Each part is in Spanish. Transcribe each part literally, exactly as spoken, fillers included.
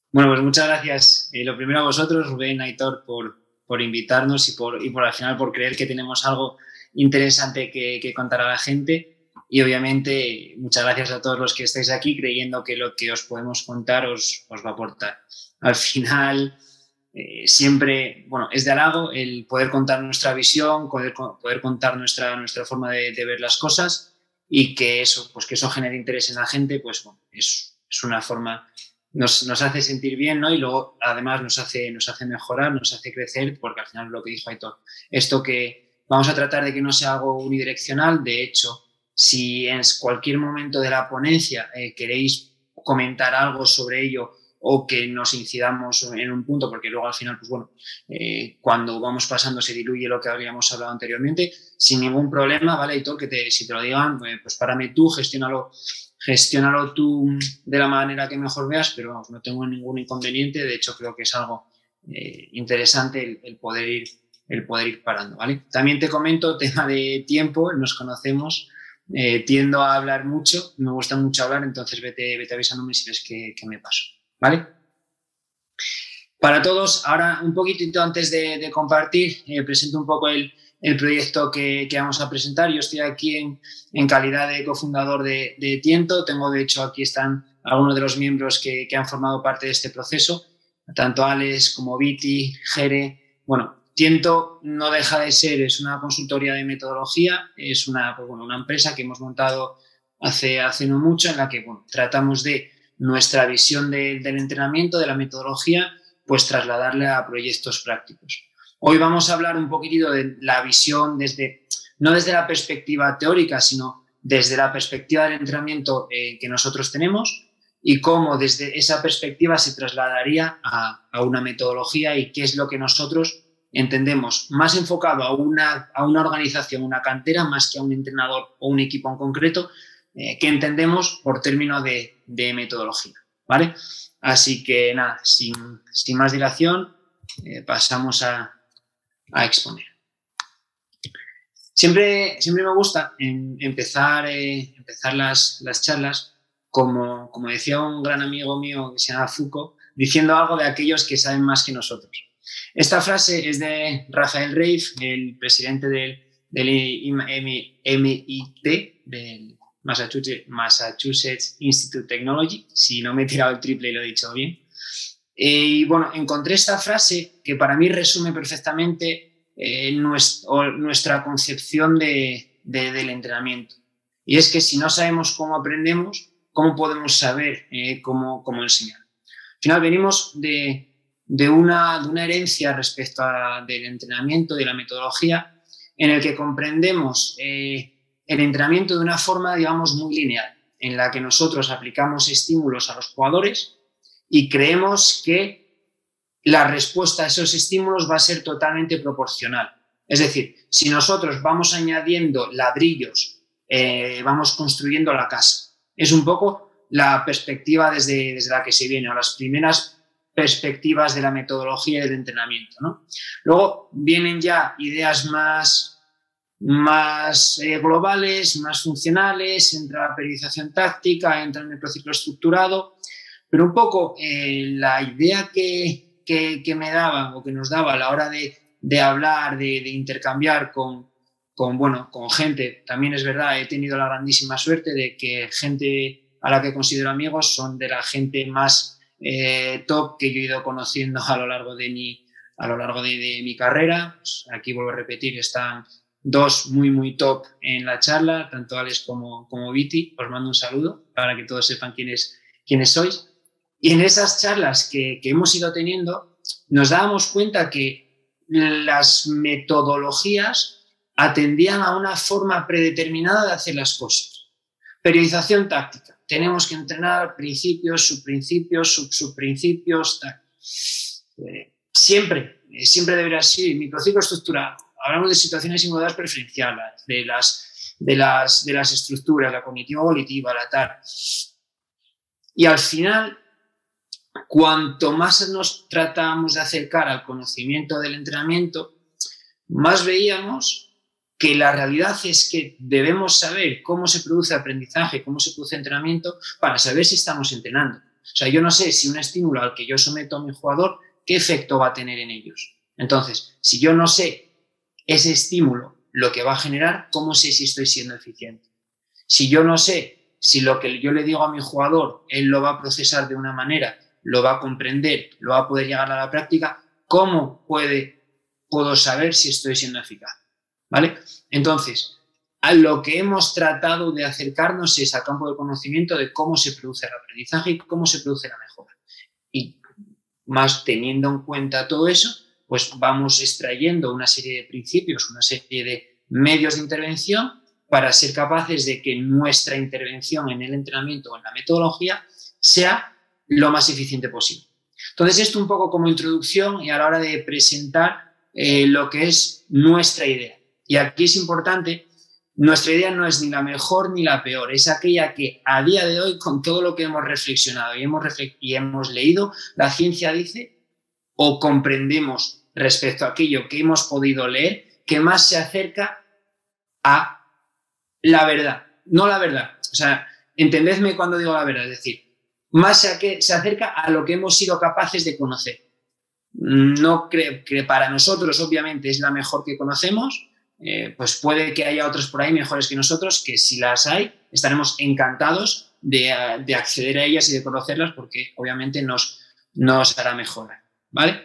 Bueno, pues muchas gracias. Eh, lo primero a vosotros, Rubén, Aitor, por, por invitarnos y por, y por al final por creer que tenemos algo interesante que, que contar a la gente. Y obviamente muchas gracias a todos los que estáis aquí creyendo que lo que os podemos contar os, os va a aportar. Al final, eh, siempre, bueno, es de halago el poder contar nuestra visión, poder, poder contar nuestra, nuestra forma de, de ver las cosas y que eso, pues que eso genere interés en la gente, pues bueno, es, es una forma... Nos, nos hace sentir bien, ¿no? Y luego, además, nos hace, nos hace mejorar, nos hace crecer, porque al final lo que dijo Aitor, esto que vamos a tratar de que no sea algo unidireccional. De hecho, si en cualquier momento de la ponencia eh, queréis comentar algo sobre ello o que nos incidamos en un punto, porque luego al final, pues bueno, eh, cuando vamos pasando se diluye lo que habíamos hablado anteriormente, sin ningún problema, ¿vale, Aitor? Que te, si te lo digan, eh, pues párame tú, gestiónalo Gestiónalo tú de la manera que mejor veas, pero vamos, no tengo ningún inconveniente. De hecho, creo que es algo eh, interesante el, el, poder ir, el poder ir parando, ¿vale? También te comento, tema de tiempo, nos conocemos, eh, tiendo a hablar mucho, me gusta mucho hablar, entonces vete, vete avisándome si ves que, que me paso, ¿vale? Para todos, ahora un poquitito antes de, de compartir, eh, presento un poco el, el proyecto que, que vamos a presentar. Yo estoy aquí en, en calidad de cofundador de, de Tiento. Tengo, de hecho, aquí están algunos de los miembros que, que han formado parte de este proceso, tanto Alex como Viti, Jere. Bueno, Tiento no deja de ser, es una consultoría de metodología, es una, pues bueno, una empresa que hemos montado hace, hace no mucho, en la que bueno, tratamos de nuestra visión de, del entrenamiento, de la metodología, pues trasladarle a proyectos prácticos. Hoy vamos a hablar un poquitito de la visión desde, no desde la perspectiva teórica, sino desde la perspectiva del entrenamiento eh, que nosotros tenemos y cómo desde esa perspectiva se trasladaría a, a una metodología y qué es lo que nosotros entendemos más enfocado a una, a una organización, una cantera, más que a un entrenador o un equipo en concreto, eh, que entendemos por término de, de metodología, ¿vale? Así que nada, sin, sin más dilación, eh, pasamos a, a exponer. Siempre, siempre me gusta en, empezar, eh, empezar las, las charlas, como, como decía un gran amigo mío que se llama Foucault, diciendo algo de aquellos que saben más que nosotros. Esta frase es de Rafael Reif, el presidente del, del M I T, del Massachusetts, Massachusetts Institute of Technology, si no me he tirado el triple y lo he dicho bien. Eh, y bueno, encontré esta frase que para mí resume perfectamente eh, nuestra, nuestra concepción de, de, del entrenamiento. Y es que si no sabemos cómo aprendemos, ¿cómo podemos saber eh, cómo, cómo enseñar? Al final venimos de, de, una, de una herencia respecto a, del entrenamiento, de la metodología, en el que comprendemos eh, el entrenamiento de una forma, digamos, muy lineal, en la que nosotros aplicamos estímulos a los jugadores y creemos que la respuesta a esos estímulos va a ser totalmente proporcional. Es decir, si nosotros vamos añadiendo ladrillos, eh, vamos construyendo la casa. Es un poco la perspectiva desde, desde la que se viene, o las primeras perspectivas de la metodología y del entrenamiento, ¿no? Luego vienen ya ideas más, más eh, globales, más funcionales, entra la periodización táctica, entra el microciclo estructurado, pero un poco eh, la idea que, que, que me daba o que nos daba a la hora de, de hablar, de, de intercambiar con, con, bueno, con gente, también es verdad, he tenido la grandísima suerte de que gente a la que considero amigos son de la gente más eh, top que yo he ido conociendo a lo largo de mi, a lo largo de, de mi carrera. Pues aquí vuelvo a repetir, están dos muy, muy top en la charla, tanto Alex como, como Viti. Os mando un saludo para que todos sepan quiénes, quiénes sois. Y en esas charlas que, que hemos ido teniendo, nos dábamos cuenta que las metodologías atendían a una forma predeterminada de hacer las cosas. Periodización táctica. Tenemos que entrenar principios, subprincipios, sub-subprincipios, tal. Eh, siempre, siempre debería ser microciclo estructurado. Hablamos de situaciones y modalidades preferenciales, de las, de, las, de las estructuras, la cognitiva-volitiva, la tal. Y al final, cuanto más nos tratábamos de acercar al conocimiento del entrenamiento, más veíamos que la realidad es que debemos saber cómo se produce aprendizaje, cómo se produce entrenamiento para saber si estamos entrenando. O sea, yo no sé si un estímulo al que yo someto a mi jugador, qué efecto va a tener en ellos. Entonces, si yo no sé ese estímulo, lo que va a generar, ¿cómo sé si estoy siendo eficiente? Si yo no sé si lo que yo le digo a mi jugador, él lo va a procesar de una manera, lo va a comprender, lo va a poder llegar a la práctica, ¿cómo puede, puedo saber si estoy siendo eficaz? ¿Vale? Entonces, a lo que hemos tratado de acercarnos es al campo del conocimiento de cómo se produce el aprendizaje y cómo se produce la mejora. Y más teniendo en cuenta todo eso, pues vamos extrayendo una serie de principios, una serie de medios de intervención para ser capaces de que nuestra intervención en el entrenamiento o en la metodología sea lo más eficiente posible. Entonces, esto un poco como introducción y a la hora de presentar eh, lo que es nuestra idea. Y aquí es importante, nuestra idea no es ni la mejor ni la peor, es aquella que a día de hoy, con todo lo que hemos reflexionado y hemos, reflex- y hemos leído, la ciencia dice o comprendemos respecto a aquello que hemos podido leer, que más se acerca a la verdad, no la verdad. O sea, entendedme cuando digo la verdad, es decir, más se, que, se acerca a lo que hemos sido capaces de conocer. No creo que para nosotros, obviamente, es la mejor que conocemos, eh, pues puede que haya otros por ahí mejores que nosotros, que si las hay, estaremos encantados de, de acceder a ellas y de conocerlas porque obviamente nos, nos hará mejorar, ¿vale?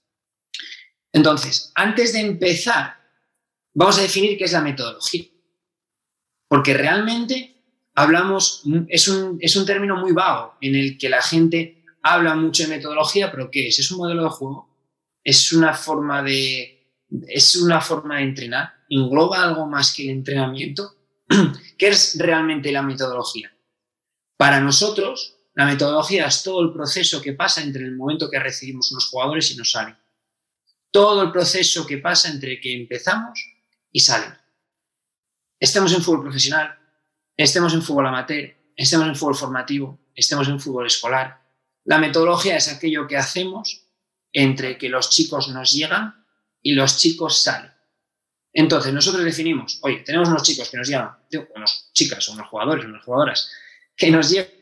Entonces, antes de empezar, vamos a definir qué es la metodología. Porque realmente hablamos, es un, es un término muy vago en el que la gente habla mucho de metodología, pero ¿qué es? ¿Es un modelo de juego? ¿Es una forma de, es una forma de entrenar? ¿Engloba algo más que el entrenamiento? ¿Qué es realmente la metodología? Para nosotros, la metodología es todo el proceso que pasa entre el momento que recibimos unos jugadores y nos salen. Todo el proceso que pasa entre que empezamos y salen. Estemos en fútbol profesional, estemos en fútbol amateur, estemos en fútbol formativo, estemos en fútbol escolar. La metodología es aquello que hacemos entre que los chicos nos llegan y los chicos salen. Entonces, nosotros definimos, oye, tenemos unos chicos que nos llegan, unos chicas, unos jugadores, unas jugadoras, que nos llegan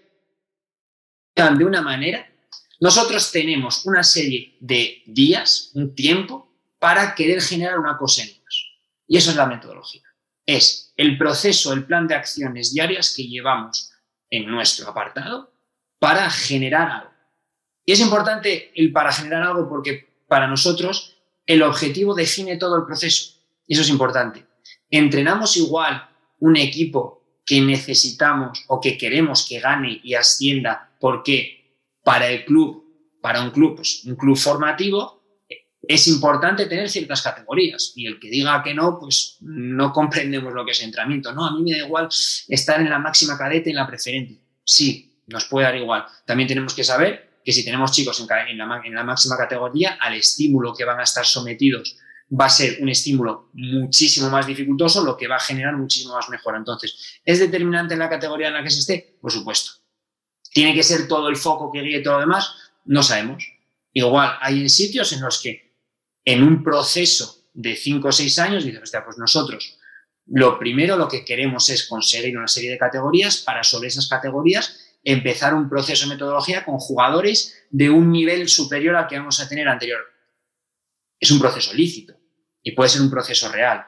de una manera. Nosotros tenemos una serie de días, un tiempo, para querer generar una cosa en ellos. Y eso es la metodología. Es el proceso, el plan de acciones diarias que llevamos en nuestro apartado para generar algo. Y es importante el para generar algo porque para nosotros el objetivo define todo el proceso. Y eso es importante. Entrenamos igual un equipo que necesitamos o que queremos que gane y ascienda porque para el club, para un club, pues un club formativo, es importante tener ciertas categorías y el que diga que no, pues no comprendemos lo que es entrenamiento. No, a mí me da igual estar en la máxima cadete, en la preferente. Sí, nos puede dar igual. También tenemos que saber que si tenemos chicos en la, en la máxima categoría, al estímulo que van a estar sometidos va a ser un estímulo muchísimo más dificultoso, lo que va a generar muchísimo más mejora. Entonces, ¿es determinante en la categoría en la que se esté? Por supuesto. ¿Tiene que ser todo el foco que guíe todo lo demás? No sabemos. Igual hay en sitios en los que en un proceso de cinco o seis años, dices, hostia, pues nosotros lo primero lo que queremos es conseguir una serie de categorías para sobre esas categorías empezar un proceso de metodología con jugadores de un nivel superior al que vamos a tener anterior. Es un proceso lícito y puede ser un proceso real.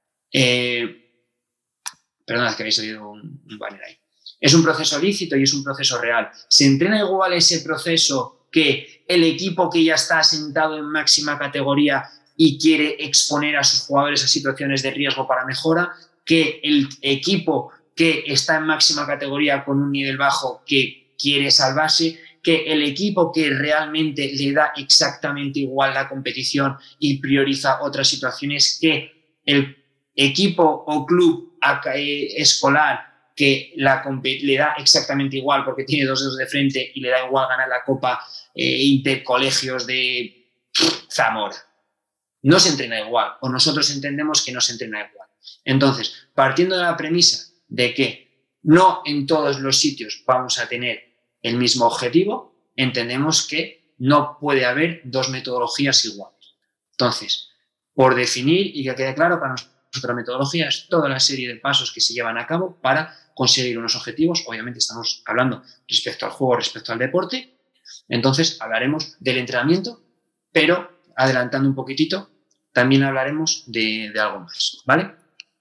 Eh, perdonad que habéis oído un, un banner ahí. Es un proceso lícito y es un proceso real. ¿Se entrena igual ese proceso que el equipo que ya está asentado en máxima categoría y quiere exponer a sus jugadores a situaciones de riesgo para mejora, que el equipo que está en máxima categoría con un nivel bajo que quiere salvarse, que el equipo que realmente le da exactamente igual la competición y prioriza otras situaciones, que el equipo o club escolar que la, le da exactamente igual porque tiene dos dedos de frente y le da igual ganar la Copa eh, Intercolegios de Zamora. No se entrena igual, o nosotros entendemos que no se entrena igual. Entonces, partiendo de la premisa de que no en todos los sitios vamos a tener el mismo objetivo, entendemos que no puede haber dos metodologías iguales. Entonces, por definir y que quede claro, para nosotros la metodología es toda la serie de pasos que se llevan a cabo para conseguir unos objetivos. Obviamente estamos hablando respecto al juego, respecto al deporte. Entonces hablaremos del entrenamiento, pero adelantando un poquitito, también hablaremos de, de algo más, ¿vale?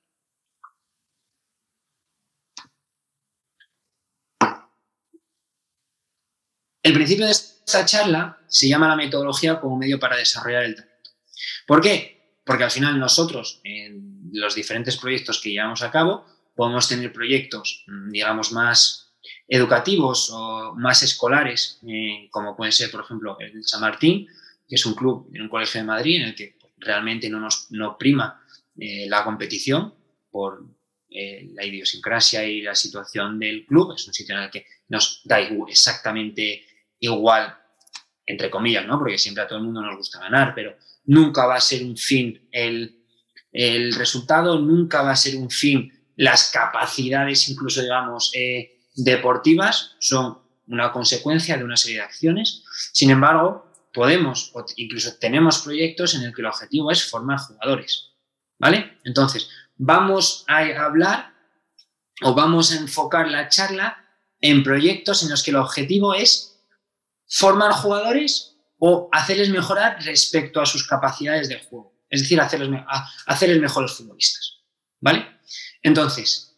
El principio de esta charla se llama la metodología como medio para desarrollar el talento. ¿Por qué? Porque al final nosotros, en los diferentes proyectos que llevamos a cabo, podemos tener proyectos, digamos, más educativos o más escolares, eh, como puede ser, por ejemplo, el San Martín, que es un club en un colegio de Madrid en el que realmente no nos no prima eh, la competición por eh, la idiosincrasia y la situación del club. Es un sitio en el que nos da exactamente igual, entre comillas, ¿no? Porque siempre a todo el mundo nos gusta ganar, pero nunca va a ser un fin el, el resultado, nunca va a ser un fin las capacidades, incluso, digamos, eh, deportivas, son una consecuencia de una serie de acciones. Sin embargo, podemos, o incluso tenemos proyectos en el que el objetivo es formar jugadores, ¿vale? Entonces, vamos a hablar o vamos a enfocar la charla en proyectos en los que el objetivo es formar jugadores o hacerles mejorar respecto a sus capacidades de juego. Es decir, hacerles, hacerles mejores futbolistas, ¿vale? Entonces,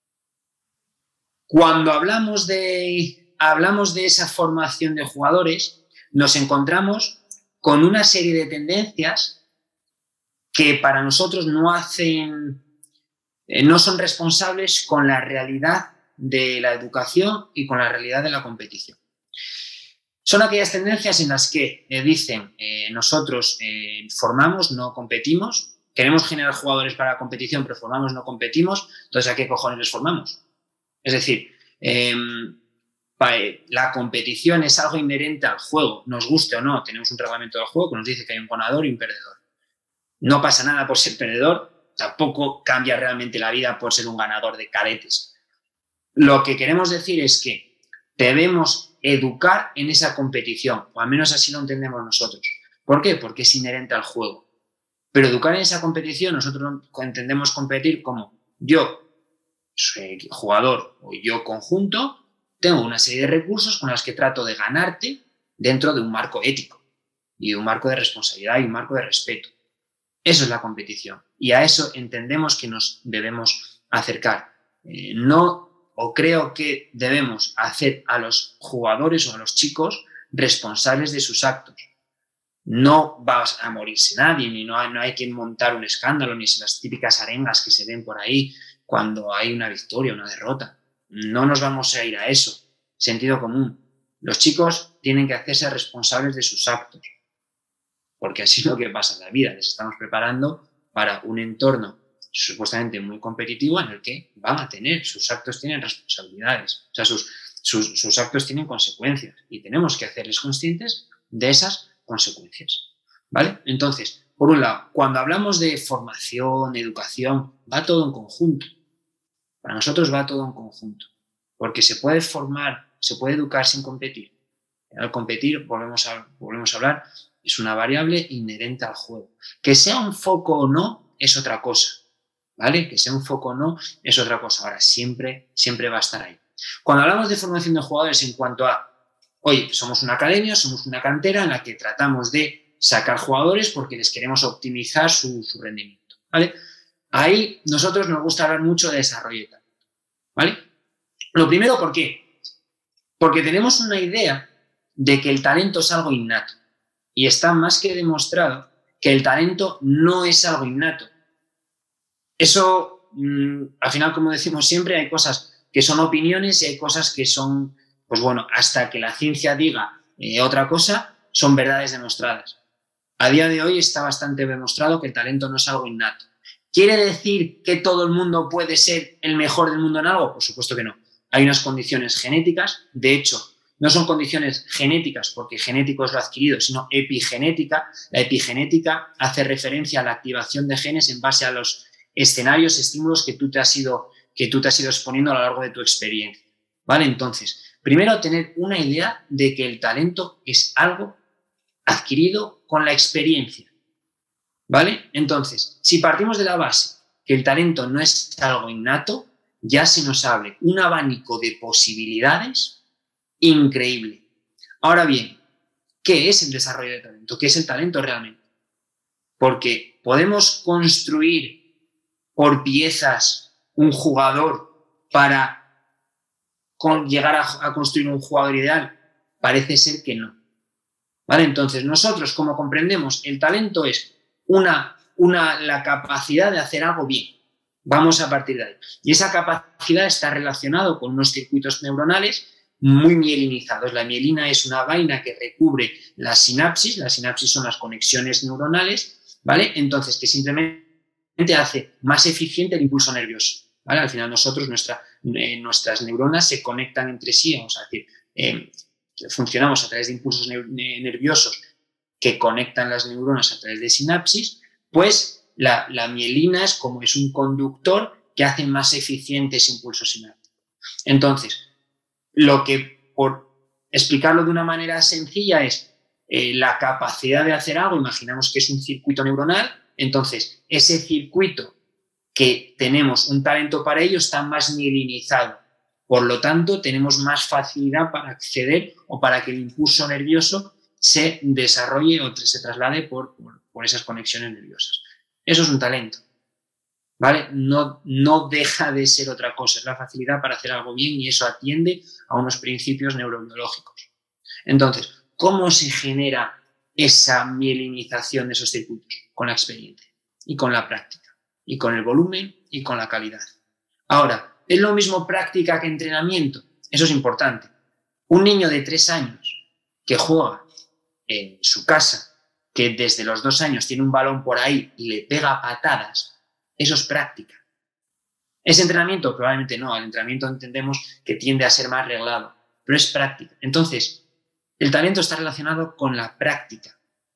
cuando hablamos de, hablamos de esa formación de jugadores, nos encontramos con una serie de tendencias que para nosotros no hacen, eh, no son responsables con la realidad de la educación y con la realidad de la competición. Son aquellas tendencias en las que eh, dicen eh, nosotros eh, formamos, no competimos, queremos generar jugadores para la competición, pero formamos, no competimos, entonces ¿a qué cojones les formamos? Es decir, eh, la competición es algo inherente al juego, nos guste o no, tenemos un reglamento del juego que nos dice que hay un ganador y un perdedor. No pasa nada por ser perdedor, tampoco cambia realmente la vida por ser un ganador de cadetes. Lo que queremos decir es que debemos educar en esa competición, o al menos así lo entendemos nosotros. ¿Por qué? Porque es inherente al juego. Pero educar en esa competición, nosotros entendemos competir como yo, soy jugador, o yo conjunto, tengo una serie de recursos con los que trato de ganarte dentro de un marco ético y de un marco de responsabilidad y un marco de respeto. Eso es la competición y a eso entendemos que nos debemos acercar. Eh, no, o creo que debemos hacer a los jugadores o a los chicos responsables de sus actos. No va a morirse nadie, ni no hay, no hay quien montar un escándalo, ni las típicas arengas que se ven por ahí cuando hay una victoria o una derrota. No nos vamos a ir a eso. Sentido común. Los chicos tienen que hacerse responsables de sus actos, porque así es lo que pasa en la vida. Les estamos preparando para un entorno supuestamente muy competitivo en el que van a tener, sus actos tienen responsabilidades, o sea, sus, sus, sus actos tienen consecuencias y tenemos que hacerles conscientes de esas consecuencias, ¿vale? Entonces, por un lado, cuando hablamos de formación, educación, va todo en conjunto. Para nosotros va todo en conjunto, porque se puede formar, se puede educar sin competir. Al competir, volvemos a, volvemos a hablar, es una variable inherente al juego. Que sea un foco o no es otra cosa, ¿vale? Que sea un foco o no es otra cosa. Ahora, siempre, siempre va a estar ahí. Cuando hablamos de formación de jugadores en cuanto a, oye, somos una academia, somos una cantera en la que tratamos de sacar jugadores porque les queremos optimizar su, su rendimiento, ¿vale? Ahí nosotros nos gusta hablar mucho de desarrollo de talento, ¿vale? Lo primero, ¿por qué? Porque tenemos una idea de que el talento es algo innato y está más que demostrado que el talento no es algo innato. Eso, mmm, al final, como decimos siempre, hay cosas que son opiniones y hay cosas que son, pues bueno, hasta que la ciencia diga eh, otra cosa, son verdades demostradas. A día de hoy está bastante demostrado que el talento no es algo innato. ¿Quiere decir que todo el mundo puede ser el mejor del mundo en algo? Por supuesto que no. Hay unas condiciones genéticas, de hecho, no son condiciones genéticas porque genético es lo adquirido, sino epigenética. La epigenética hace referencia a la activación de genes en base a los escenarios, estímulos que tú te has ido, que tú te has ido exponiendo a lo largo de tu experiencia, ¿vale? Entonces, primero tener una idea de que el talento es algo adquirido con la experiencia, ¿vale? Entonces, si partimos de la base que el talento no es algo innato, ya se nos abre un abanico de posibilidades increíble. Ahora bien, ¿qué es el desarrollo de talento? ¿Qué es el talento realmente? Porque podemos construir por piezas un jugador para con llegar a, a construir un jugador ideal. Parece ser que no. ¿Vale? Entonces, nosotros, como comprendemos, el talento es una, una, la capacidad de hacer algo bien. Vamos a partir de ahí. Y esa capacidad está relacionada con unos circuitos neuronales muy mielinizados. La mielina es una vaina que recubre la sinapsis. Las sinapsis son las conexiones neuronales, ¿vale? Entonces, que simplemente hace más eficiente el impulso nervioso, ¿vale? Al final nosotros, nuestra, eh, nuestras neuronas se conectan entre sí, vamos a decir, eh, funcionamos a través de impulsos nerviosos que conectan las neuronas a través de sinapsis, pues la, la mielina es como es un conductor que hace más eficiente ese impulso sináptico. Entonces, lo que, por explicarlo de una manera sencilla, es eh, la capacidad de hacer algo. Imaginamos que es un circuito neuronal, entonces ese circuito que tenemos un talento para ello está más mielinizado. Por lo tanto, tenemos más facilidad para acceder o para que el impulso nervioso se desarrolle o se traslade por, por, por esas conexiones nerviosas. Eso es un talento, ¿vale? No, no deja de ser otra cosa, es la facilidad para hacer algo bien y eso atiende a unos principios neurobiológicos. Entonces, ¿cómo se genera esa mielinización de esos circuitos? Con la experiencia y con la práctica y con el volumen y con la calidad. Ahora, ¿es lo mismo práctica que entrenamiento? Eso es importante. Un niño de tres años que juega en su casa, que desde los dos años tiene un balón por ahí y le pega patadas, eso es práctica. ¿Es entrenamiento? Probablemente no. El entrenamiento entendemos que tiende a ser más reglado, pero es práctica. Entonces, el talento está relacionado con la práctica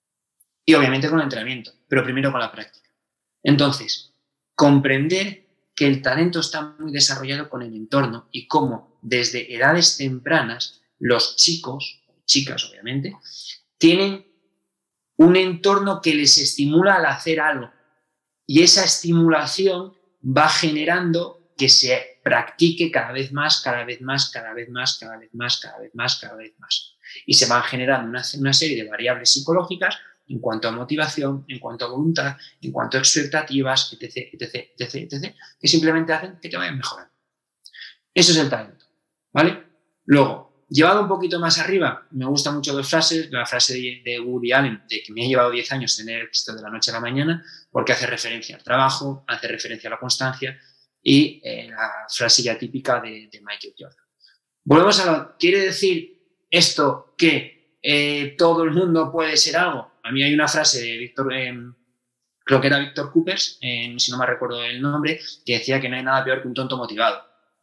y obviamente con el entrenamiento, pero primero con la práctica. Entonces, comprender que el talento está muy desarrollado con el entorno y cómo desde edades tempranas los chicos, chicas obviamente, tienen un entorno que les estimula al hacer algo y esa estimulación va generando que se practique cada vez más, cada vez más, cada vez más, cada vez más, cada vez más, cada vez más. Y se van generando una, una serie de variables psicológicas en cuanto a motivación, en cuanto a voluntad, en cuanto a expectativas, etc, etc, etc, etc, que simplemente hacen que te vayan mejorando. Eso es el talento, ¿vale? Luego, llevado un poquito más arriba, me gustan mucho dos frases. La frase de, de Woody Allen, de que me ha llevado diez años tener éxito de la noche a la mañana, porque hace referencia al trabajo, hace referencia a la constancia, y eh, la frase ya típica de, de Michael Jordan. Volvemos a lo, ¿quiere decir esto que eh, todo el mundo puede ser algo? A mí hay una frase de Víctor, eh, creo que era Víctor Coopers, eh, si no me recuerdo el nombre, que decía que no hay nada peor que un tonto motivado.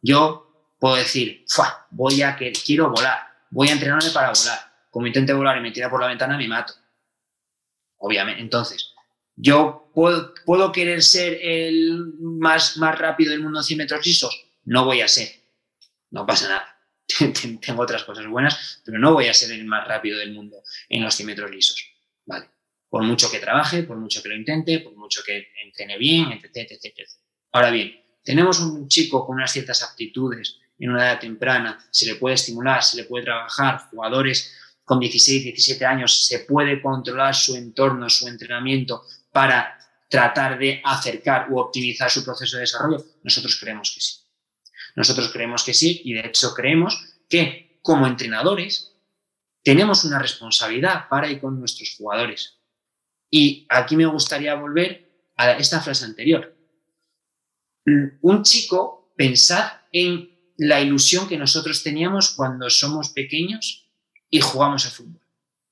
Yo puedo decir, ¡fua! Voy a que quiero volar, voy a entrenarme para volar. Como intente volar y me tira por la ventana, me mato. Obviamente. Entonces, yo puedo, puedo querer ser el más, más rápido del mundo en cien metros lisos. No voy a ser. No pasa nada. Tengo otras cosas buenas, pero no voy a ser el más rápido del mundo en los cien metros lisos. Vale. Por mucho que trabaje, por mucho que lo intente, por mucho que entrene bien, etcétera, etcétera. Ahora bien, tenemos un chico con unas ciertas aptitudes en una edad temprana, se le puede estimular, se le puede trabajar. Jugadores con dieciséis, diecisiete años, se puede controlar su entorno, su entrenamiento para tratar de acercar u optimizar su proceso de desarrollo. Nosotros creemos que sí. Nosotros creemos que sí y de hecho creemos que como entrenadores tenemos una responsabilidad para y con nuestros jugadores. Y aquí me gustaría volver a esta frase anterior. Un chico, pensad en la ilusión que nosotros teníamos cuando somos pequeños y jugamos a fútbol.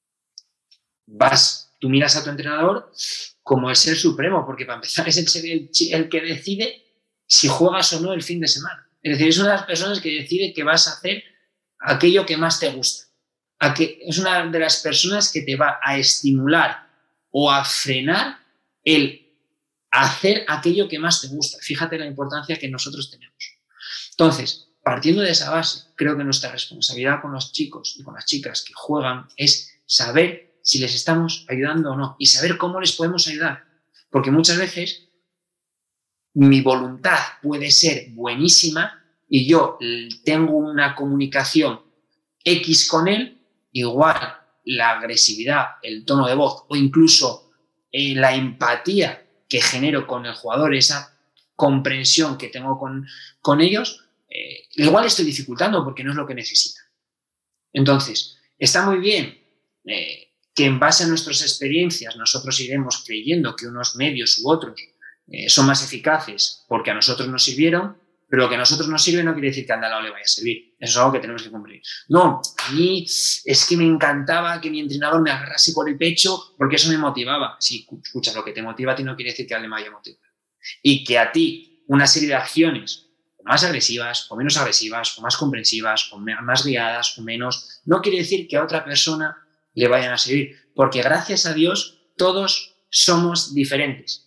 Vas, tú miras a tu entrenador como el ser supremo, porque para empezar es el, el, el que decide si juegas o no el fin de semana. Es decir, es una de las personas que decide que vas a hacer aquello que más te gusta. A que es una de las personas que te va a estimular o a frenar el hacer aquello que más te gusta. Fíjate la importancia que nosotros tenemos. Entonces, partiendo de esa base, creo que nuestra responsabilidad con los chicos y con las chicas que juegan es saber si les estamos ayudando o no y saber cómo les podemos ayudar. Porque muchas veces mi voluntad puede ser buenísima y yo tengo una comunicación X con él, igual la agresividad, el tono de voz o incluso eh, la empatía que genero con el jugador, esa comprensión que tengo con, con ellos, eh, igual estoy dificultando porque no es lo que necesita. Entonces, está muy bien eh, que en base a nuestras experiencias nosotros iremos creyendo que unos medios u otros eh, son más eficaces porque a nosotros nos sirvieron, pero lo que a nosotros nos sirve no quiere decir que a al lado le vaya a servir. Eso es algo que tenemos que cumplir. No, a mí es que me encantaba que mi entrenador me agarrase por el pecho porque eso me motivaba. Sí, escucha, lo que te motiva a ti no quiere decir que a él le vaya a motivar. Y que a ti una serie de acciones más agresivas, o menos agresivas, o más comprensivas, o más guiadas, o menos, no quiere decir que a otra persona le vayan a servir. Porque gracias a Dios todos somos diferentes.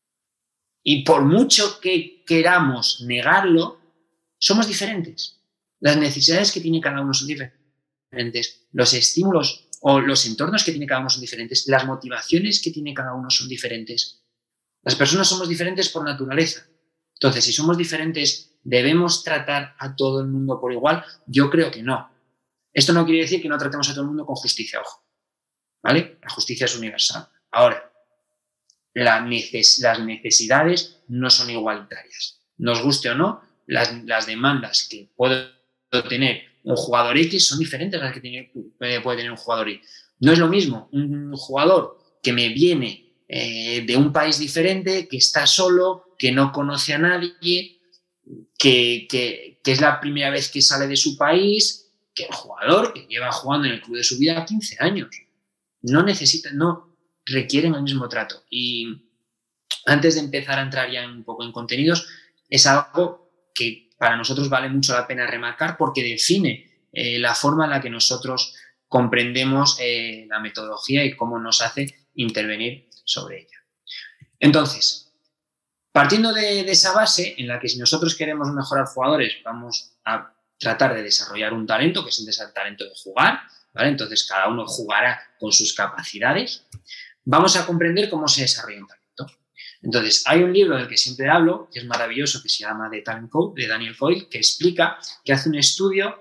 Y por mucho que queramos negarlo, somos diferentes. Las necesidades que tiene cada uno son diferentes. Los estímulos o los entornos que tiene cada uno son diferentes. Las motivaciones que tiene cada uno son diferentes. Las personas somos diferentes por naturaleza. Entonces, si somos diferentes, ¿debemos tratar a todo el mundo por igual? Yo creo que no. Esto no quiere decir que no tratemos a todo el mundo con justicia, ojo. ¿Vale? La justicia es universal. Ahora, La neces las necesidades no son igualitarias. Nos guste o no, las, las demandas que puede tener un jugador X son diferentes a las que tiene, puede tener un jugador Y. No es lo mismo un jugador que me viene eh, de un país diferente, que está solo, que no conoce a nadie, que, que, que es la primera vez que sale de su país, que el jugador que lleva jugando en el club de su vida quince años. No necesita, no requieren el mismo trato. Y antes de empezar a entrar ya un poco en contenidos, es algo que para nosotros vale mucho la pena remarcar porque define eh, la forma en la que nosotros comprendemos eh, la metodología y cómo nos hace intervenir sobre ella. Entonces, partiendo de, de esa base en la que si nosotros queremos mejorar jugadores, vamos a tratar de desarrollar un talento, que es el talento de jugar, ¿vale? Entonces, cada uno jugará con sus capacidades. Vamos a comprender cómo se desarrolla un talento. Entonces, hay un libro del que siempre hablo, que es maravilloso, que se llama The Talent Code, de Daniel Coyle, que explica, que hace un estudio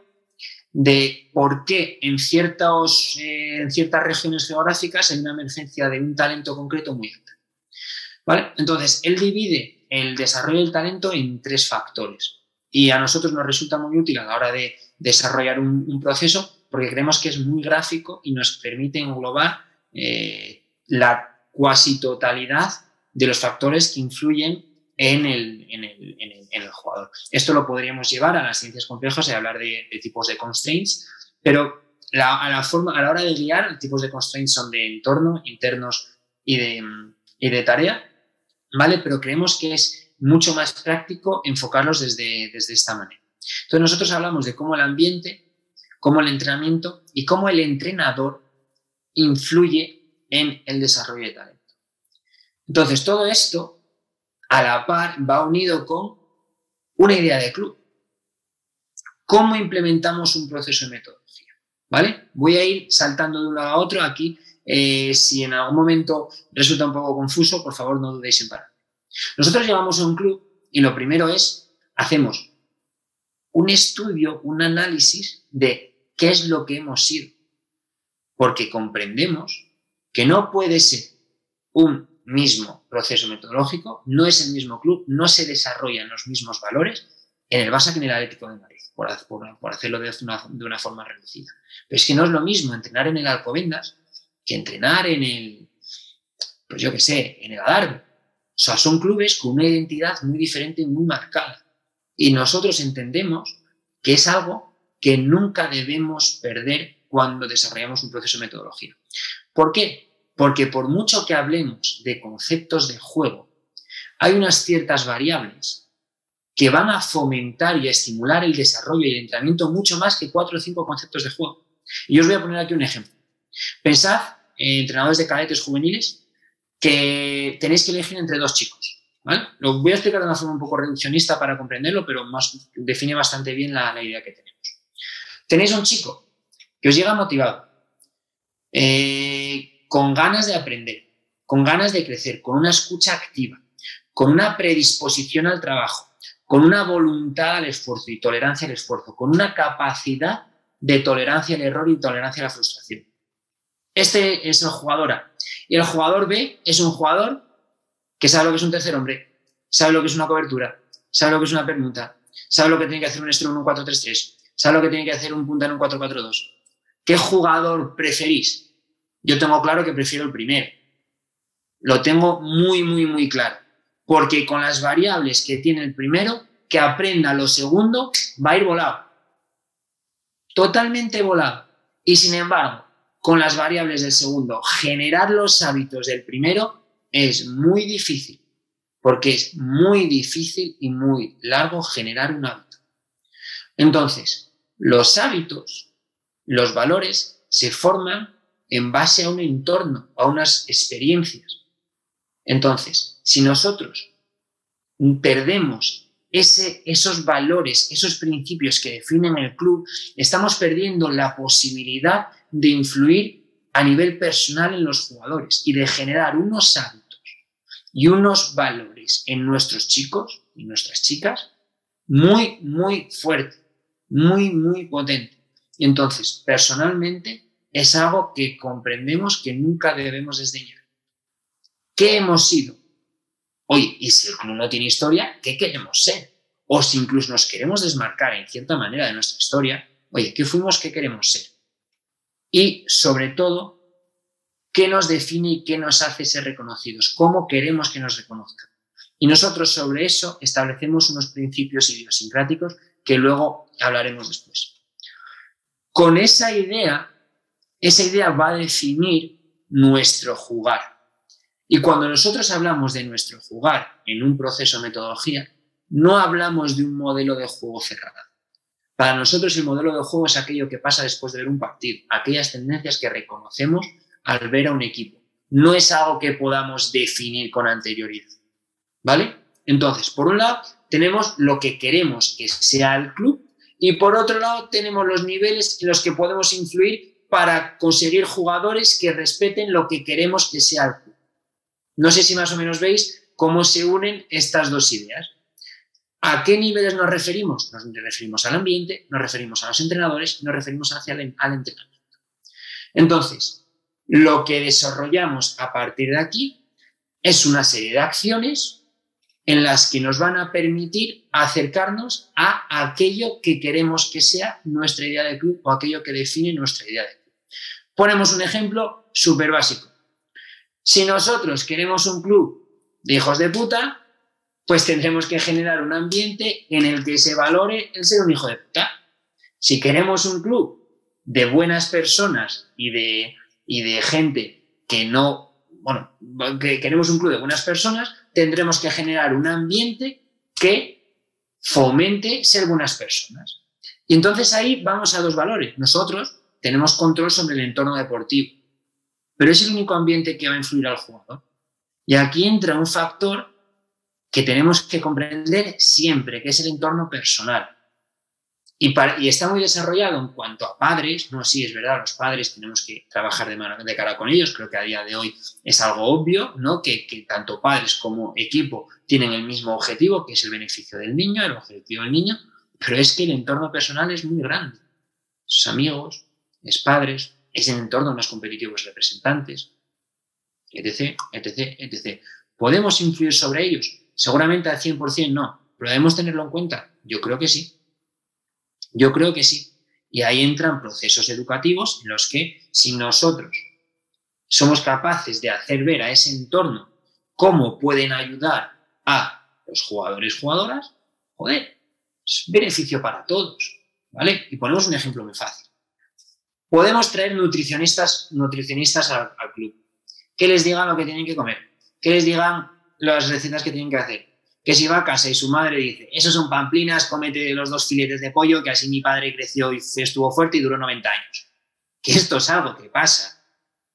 de por qué en, ciertos, eh, en ciertas regiones geográficas hay una emergencia de un talento concreto muy alta. ¿Vale? Entonces, él divide el desarrollo del talento en tres factores. Y a nosotros nos resulta muy útil a la hora de desarrollar un, un proceso porque creemos que es muy gráfico y nos permite englobar eh, la cuasi totalidad de los factores que influyen en el, en, el, en, el, en el jugador. Esto lo podríamos llevar a las ciencias complejas y hablar de, de tipos de constraints, pero la, a, la forma, a la hora de guiar, los tipos de constraints son de entorno, internos y de, y de tarea, ¿vale? Pero creemos que es mucho más práctico enfocarlos desde, desde esta manera. Entonces nosotros hablamos de cómo el ambiente, cómo el entrenamiento y cómo el entrenador influye en el desarrollo de talento. Entonces todo esto a la par va unido con una idea de club. ¿Cómo implementamos un proceso de metodología? ¿Vale? Voy a ir saltando de un lado a otro. Aquí, eh, si en algún momento resulta un poco confuso, por favor no dudéis en parar. Nosotros llegamos a un club y lo primero es, hacemos un estudio, un análisis de qué es lo que hemos sido. Porque comprendemos que no puede ser un mismo proceso metodológico, no es el mismo club, no se desarrollan los mismos valores en el Barça que en el Atlético de Madrid, por, por, por hacerlo de una, de una forma reducida. Pero es que no es lo mismo entrenar en el Alcobendas que entrenar en el, pues yo qué sé, en el Adarve. O sea, son clubes con una identidad muy diferente y muy marcada. Y nosotros entendemos que es algo que nunca debemos perder cuando desarrollamos un proceso de metodología. ¿Por qué? Porque por mucho que hablemos de conceptos de juego, hay unas ciertas variables que van a fomentar y a estimular el desarrollo y el entrenamiento mucho más que cuatro o cinco conceptos de juego. Y os voy a poner aquí un ejemplo. Pensad, eh, entrenadores de cadetes juveniles, que tenéis que elegir entre dos chicos, ¿vale? Lo voy a explicar de una forma un poco reduccionista para comprenderlo, pero más, define bastante bien la, la idea que tenemos. Tenéis un chico que os llega motivado, eh, con ganas de aprender, con ganas de crecer, con una escucha activa, con una predisposición al trabajo, con una voluntad al esfuerzo y tolerancia al esfuerzo, con una capacidad de tolerancia al error y tolerancia a la frustración. Este es el jugador A. Y el jugador B es un jugador que sabe lo que es un tercer hombre, sabe lo que es una cobertura, sabe lo que es una permuta, sabe lo que tiene que hacer un extremo en un cuatro tres tres, sabe lo que tiene que hacer un punta en un cuatro cuatro dos. ¿Qué jugador preferís? Yo tengo claro que prefiero el primero. Lo tengo muy, muy, muy claro. Porque con las variables que tiene el primero, que aprenda lo segundo, va a ir volado. Totalmente volado. Y sin embargo, con las variables del segundo, generar los hábitos del primero es muy difícil. Porque es muy difícil y muy largo generar un hábito. Entonces, los hábitos, los valores, se forman en base a un entorno, a unas experiencias. Entonces, si nosotros perdemos ese, esos valores, esos principios que definen el club, estamos perdiendo la posibilidad de influir a nivel personal en los jugadores y de generar unos hábitos y unos valores en nuestros chicos y nuestras chicas muy, muy fuerte, muy, muy potente. Y entonces, personalmente, es algo que comprendemos que nunca debemos desdeñar. ¿Qué hemos sido? Oye, y si el club no tiene historia, ¿qué queremos ser? O si incluso nos queremos desmarcar en cierta manera de nuestra historia, oye, ¿qué fuimos, qué queremos ser? Y, sobre todo, ¿qué nos define y qué nos hace ser reconocidos? ¿Cómo queremos que nos reconozcan? Y nosotros sobre eso establecemos unos principios idiosincráticos que luego hablaremos después. Con esa idea, esa idea va a definir nuestro jugar. Y cuando nosotros hablamos de nuestro jugar en un proceso de metodología, no hablamos de un modelo de juego cerrado. Para nosotros el modelo de juego es aquello que pasa después de ver un partido, aquellas tendencias que reconocemos al ver a un equipo. No es algo que podamos definir con anterioridad. ¿Vale? Entonces, por un lado, tenemos lo que queremos que sea el club y por otro lado, tenemos los niveles en los que podemos influir para conseguir jugadores que respeten lo que queremos que sea el club. No sé si más o menos veis cómo se unen estas dos ideas. ¿A qué niveles nos referimos? Nos referimos al ambiente, nos referimos a los entrenadores, nos referimos hacia el, al entrenamiento. Entonces, lo que desarrollamos a partir de aquí es una serie de acciones en las que nos van a permitir acercarnos a aquello que queremos que sea nuestra idea de club o aquello que define nuestra idea de club. Ponemos un ejemplo súper básico. Si nosotros queremos un club de hijos de puta, pues tendremos que generar un ambiente en el que se valore el ser un hijo de puta. Si queremos un club de buenas personas y de, y de gente que no, bueno, que queremos un club de buenas personas, tendremos que generar un ambiente que fomente ser buenas personas. Y entonces ahí vamos a dos valores. Nosotros tenemos control sobre el entorno deportivo, pero es el único ambiente que va a influir al jugador. Y aquí entra un factor que tenemos que comprender siempre, que es el entorno personal. Y, para, y está muy desarrollado en cuanto a padres, no, sí, es verdad, los padres tenemos que trabajar de, mano, de cara con ellos, creo que a día de hoy es algo obvio, ¿no? que, que tanto padres como equipo tienen el mismo objetivo, que es el beneficio del niño, el objetivo del niño, pero es que el entorno personal es muy grande. Sus amigos, es padres, es el entorno de los competitivos representantes, etc, etc, etc. ¿Podemos influir sobre ellos? Seguramente al cien por cien no, pero debemos tenerlo en cuenta. Yo creo que sí. Yo creo que sí. Y ahí entran procesos educativos en los que si nosotros somos capaces de hacer ver a ese entorno cómo pueden ayudar a los jugadores, jugadoras, joder, es beneficio para todos, ¿vale? Y ponemos un ejemplo muy fácil. Podemos traer nutricionistas, nutricionistas al, al club, que les digan lo que tienen que comer, que les digan las recetas que tienen que hacer. Que si va a casa y su madre dice, esos son pamplinas, cómete los dos filetes de pollo, que así mi padre creció y estuvo fuerte y duró noventa años. Que esto es algo que pasa.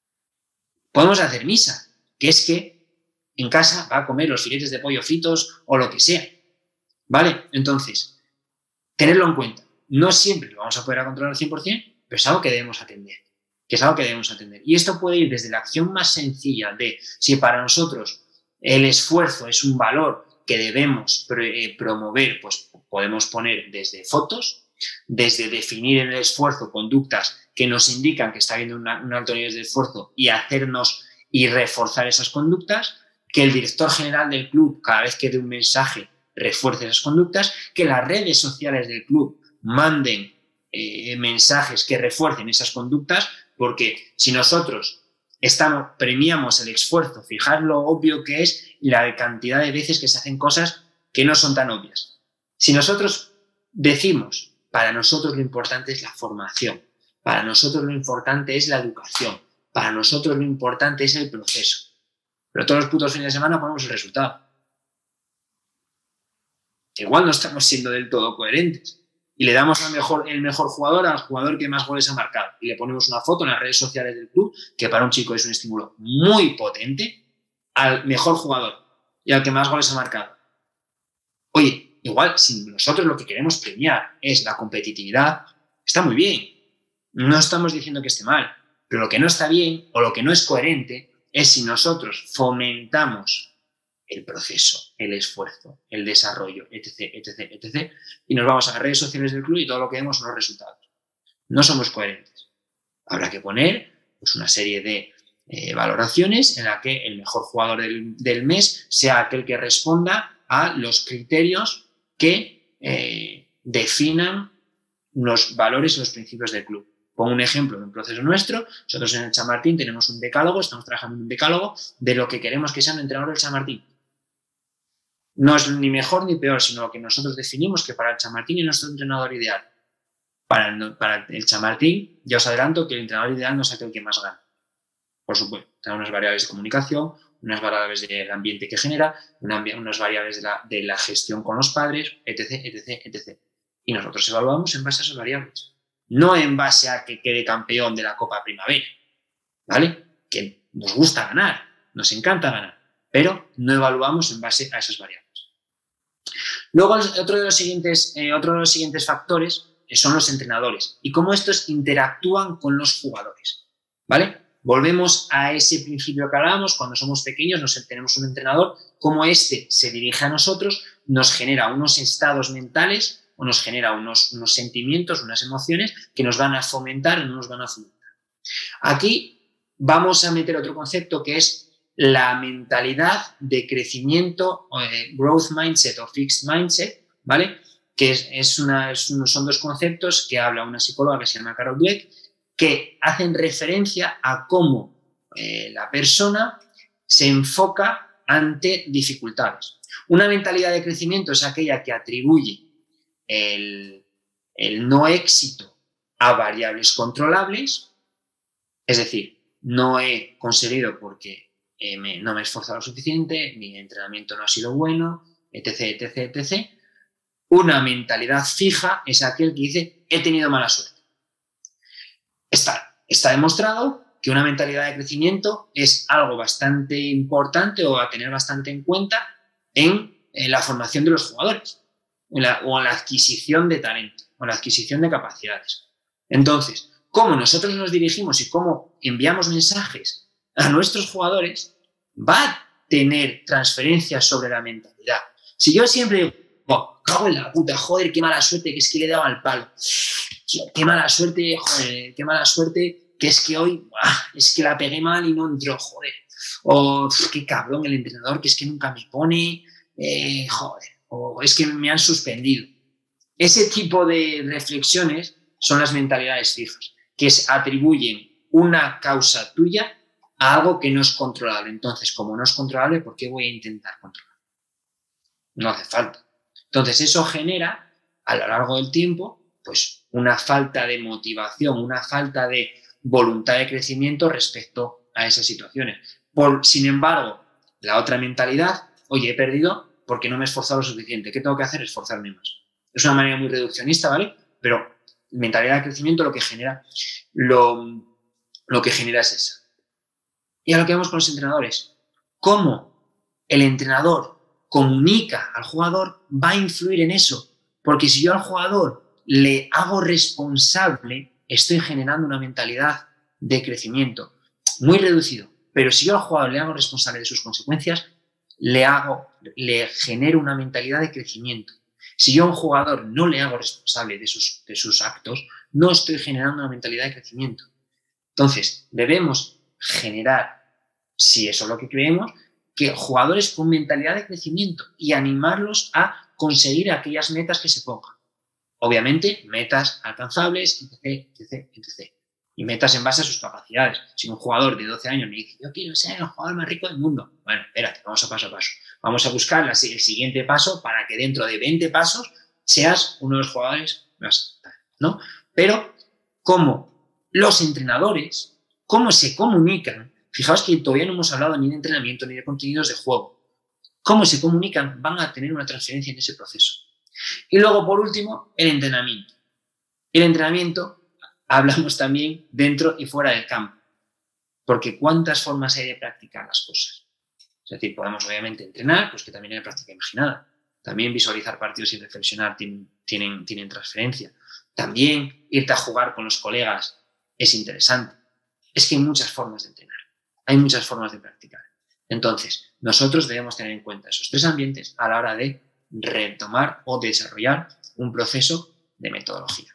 Podemos hacer misa, que es que en casa va a comer los filetes de pollo fritos o lo que sea. ¿Vale? Entonces, tenerlo en cuenta. No siempre lo vamos a poder controlar al cien por cien, pero es algo que debemos atender. Que es algo que debemos atender. Y esto puede ir desde la acción más sencilla de, si para nosotros El esfuerzo es un valor que debemos eh, promover, pues podemos poner desde fotos, desde definir en el esfuerzo conductas que nos indican que está habiendo una, un alto nivel de esfuerzo y hacernos y reforzar esas conductas, que el director general del club, cada vez que dé un mensaje, refuerce esas conductas, que las redes sociales del club manden eh, mensajes que refuercen esas conductas, porque si nosotros estamos, premiamos el esfuerzo, fijar lo obvio que es y la cantidad de veces que se hacen cosas que no son tan obvias. Si nosotros decimos, para nosotros lo importante es la formación, para nosotros lo importante es la educación, para nosotros lo importante es el proceso, pero todos los putos fines de semana ponemos el resultado. Igual no estamos siendo del todo coherentes. Y le damos al mejor, el mejor jugador al jugador que más goles ha marcado. Y le ponemos una foto en las redes sociales del club, que para un chico es un estímulo muy potente, al mejor jugador y al que más goles ha marcado. Oye, igual si nosotros lo que queremos premiar es la competitividad, está muy bien. No estamos diciendo que esté mal. Pero lo que no está bien o lo que no es coherente es si nosotros fomentamos el proceso, el esfuerzo, el desarrollo, etc, etc, etc. Y nos vamos a las redes sociales del club y todo lo que vemos son los resultados. No somos coherentes. Habrá que poner pues, una serie de eh, valoraciones en la que el mejor jugador del, del mes sea aquel que responda a los criterios que eh, definan los valores y los principios del club. Pongo un ejemplo de un proceso nuestro. Nosotros en el Chamartín tenemos un decálogo, estamos trabajando en un decálogo de lo que queremos que sea un entrenador del Chamartín. No es ni mejor ni peor, sino lo que nosotros definimos que para el Chamartín es nuestro entrenador ideal. Para el, para el Chamartín, ya os adelanto que el entrenador ideal no es aquel que más gana. Por supuesto, tenemos unas variables de comunicación, unas variables del ambiente que genera, una, unas variables de la, de la gestión con los padres, etc, etc, etc. Y nosotros evaluamos en base a esas variables. No en base a que quede campeón de la Copa Primavera, ¿vale? Que nos gusta ganar, nos encanta ganar, pero no evaluamos en base a esas variables. Luego, otro de los siguientes, eh, otro de los siguientes factores son los entrenadores y cómo estos interactúan con los jugadores, ¿vale? Volvemos a ese principio que hablábamos, cuando somos pequeños, nos tenemos un entrenador, cómo este se dirige a nosotros, nos genera unos estados mentales o nos genera unos, unos sentimientos, unas emociones que nos van a fomentar o no nos van a fomentar. Aquí vamos a meter otro concepto que es la mentalidad de crecimiento, eh, growth mindset o fixed mindset, ¿vale? Que es, es una, es uno, son dos conceptos que habla una psicóloga que se llama Carol Dweck, que hacen referencia a cómo eh, la persona se enfoca ante dificultades. Una mentalidad de crecimiento es aquella que atribuye el, el no éxito a variables controlables, es decir, no he conseguido porque eh, me, no me he esforzado lo suficiente, mi entrenamiento no ha sido bueno, etc, etc, etc. Una mentalidad fija es aquel que dice, he tenido mala suerte. Está, está demostrado que una mentalidad de crecimiento es algo bastante importante o a tener bastante en cuenta en, en la formación de los jugadores en la, o en la adquisición de talento o en la adquisición de capacidades. Entonces, cómo nosotros nos dirigimos y cómo enviamos mensajes a nuestros jugadores va a tener transferencias sobre la mentalidad. Si yo siempre digo, oh, cago en la puta, joder, qué mala suerte que es que le he dado al palo. Qué mala suerte, joder, qué mala suerte que es que hoy, ah, es que la pegué mal y no entró, joder. O qué cabrón el entrenador que es que nunca me pone, eh, joder. O es que me han suspendido. Ese tipo de reflexiones son las mentalidades fijas, que atribuyen una causa tuya a algo que no es controlable. Entonces, como no es controlable, ¿por qué voy a intentar controlarlo? No hace falta. Entonces, eso genera, a lo largo del tiempo, pues una falta de motivación, una falta de voluntad de crecimiento respecto a esas situaciones. Por, sin embargo, la otra mentalidad, oye, he perdido porque no me he esforzado lo suficiente. ¿Qué tengo que hacer? Esforzarme más. Es una manera muy reduccionista, ¿vale? Pero mentalidad de crecimiento lo que genera, lo, lo que genera es esa. Y a lo que vamos con los entrenadores. Cómo el entrenador comunica al jugador va a influir en eso. Porque si yo al jugador le hago responsable, estoy generando una mentalidad de crecimiento muy reducido. Pero si yo al jugador le hago responsable de sus consecuencias, le hago, le genero una mentalidad de crecimiento. Si yo a un jugador no le hago responsable de sus, de sus actos, no estoy generando una mentalidad de crecimiento. Entonces, debemos generar, si eso es lo que creemos, que jugadores con mentalidad de crecimiento y animarlos a conseguir aquellas metas que se pongan. Obviamente, metas alcanzables, etc, etc, etcétera. Y metas en base a sus capacidades. Si un jugador de doce años me dice, yo quiero ser el jugador más rico del mundo. Bueno, espérate, vamos a paso a paso. Vamos a buscar el siguiente paso para que dentro de veinte pasos seas uno de los jugadores más, ¿no? Pero, ¿cómo los entrenadores, cómo se comunican? Fijaos que todavía no hemos hablado ni de entrenamiento ni de contenidos de juego. ¿Cómo se comunican? Van a tener una transferencia en ese proceso. Y luego, por último, el entrenamiento. El entrenamiento, hablamos también dentro y fuera del campo. Porque ¿cuántas formas hay de practicar las cosas? Es decir, podemos obviamente entrenar, pues que también hay práctica imaginada. También visualizar partidos y reflexionar tienen, tienen, tienen transferencia. También irte a jugar con los colegas es interesante. Es que hay muchas formas de entrenar. Hay muchas formas de practicar. Entonces, nosotros debemos tener en cuenta esos tres ambientes a la hora de retomar o desarrollar un proceso de metodología.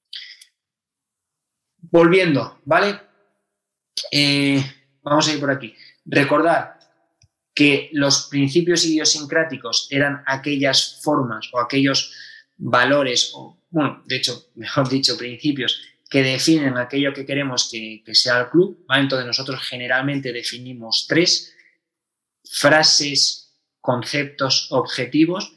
Volviendo, ¿vale? Eh, vamos a ir por aquí. Recordar que los principios idiosincráticos eran aquellas formas o aquellos valores, o, bueno, de hecho, mejor dicho, principios que definen aquello que queremos que, que sea el club, ¿vale? Entonces nosotros generalmente definimos tres frases, conceptos, objetivos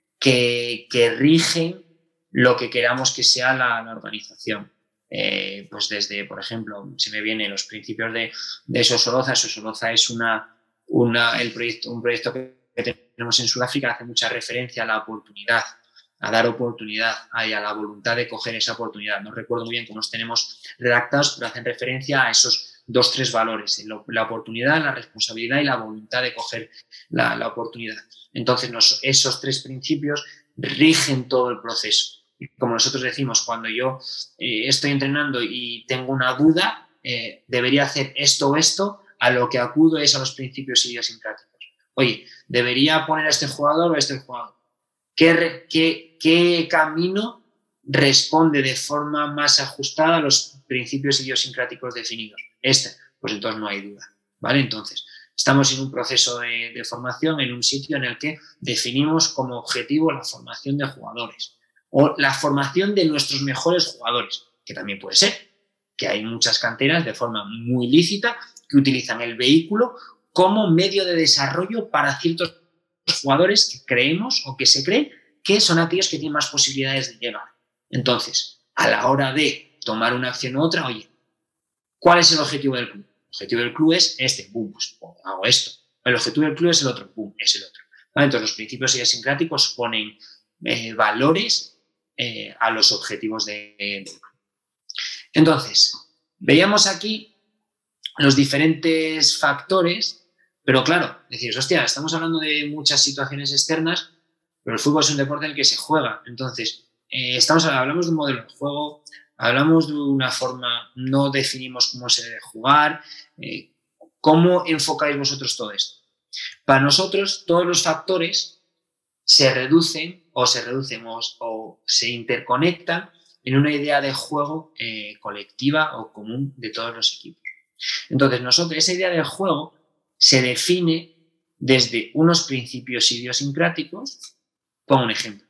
que, que rigen lo que queramos que sea la, la organización. Eh, pues desde, por ejemplo, se me vienen los principios de, de Sosoloza. Sosoloza es una, una, el proyecto, un proyecto que tenemos en Sudáfrica, hace mucha referencia a la oportunidad, a dar oportunidad, a, a la voluntad de coger esa oportunidad. No recuerdo muy bien cómo los tenemos redactados, pero hacen referencia a esos dos, tres valores, la oportunidad, la responsabilidad y la voluntad de coger la, la oportunidad. Entonces, nos, esos tres principios rigen todo el proceso. Y como nosotros decimos, cuando yo eh, estoy entrenando y tengo una duda, eh, debería hacer esto o esto, a lo que acudo es a los principios idiosincráticos. Oye, ¿debería poner a este jugador o a este jugador? ¿Qué, qué, qué camino responde de forma más ajustada a los principios idiosincráticos definidos? Este, pues entonces no hay duda, ¿vale? Entonces, estamos en un proceso de, de formación, en un sitio en el que definimos como objetivo la formación de jugadores o la formación de nuestros mejores jugadores, que también puede ser, que hay muchas canteras de forma muy lícita que utilizan el vehículo como medio de desarrollo para ciertos jugadores que creemos o que se cree que son aquellos que tienen más posibilidades de llegar. Entonces, a la hora de tomar una acción u otra, oye, ¿cuál es el objetivo del club? El objetivo del club es este, boom, pues hago esto. El objetivo del club es el otro, boom, es el otro. ¿Vale? Entonces, los principios idiosincráticos ponen eh, valores eh, a los objetivos de, de, del club. Entonces, veíamos aquí los diferentes factores, pero claro, decís, hostia, estamos hablando de muchas situaciones externas, pero el fútbol es un deporte en el que se juega. Entonces, eh, estamos, hablamos de un modelo de juego, hablamos de una forma, no definimos cómo se debe jugar. Eh, ¿Cómo enfocáis vosotros todo esto? Para nosotros, todos los factores se reducen o se reducen o, o se interconectan en una idea de juego eh, colectiva o común de todos los equipos. Entonces, nosotros, esa idea de juego se define desde unos principios idiosincráticos. Pongo un ejemplo.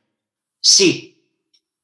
Si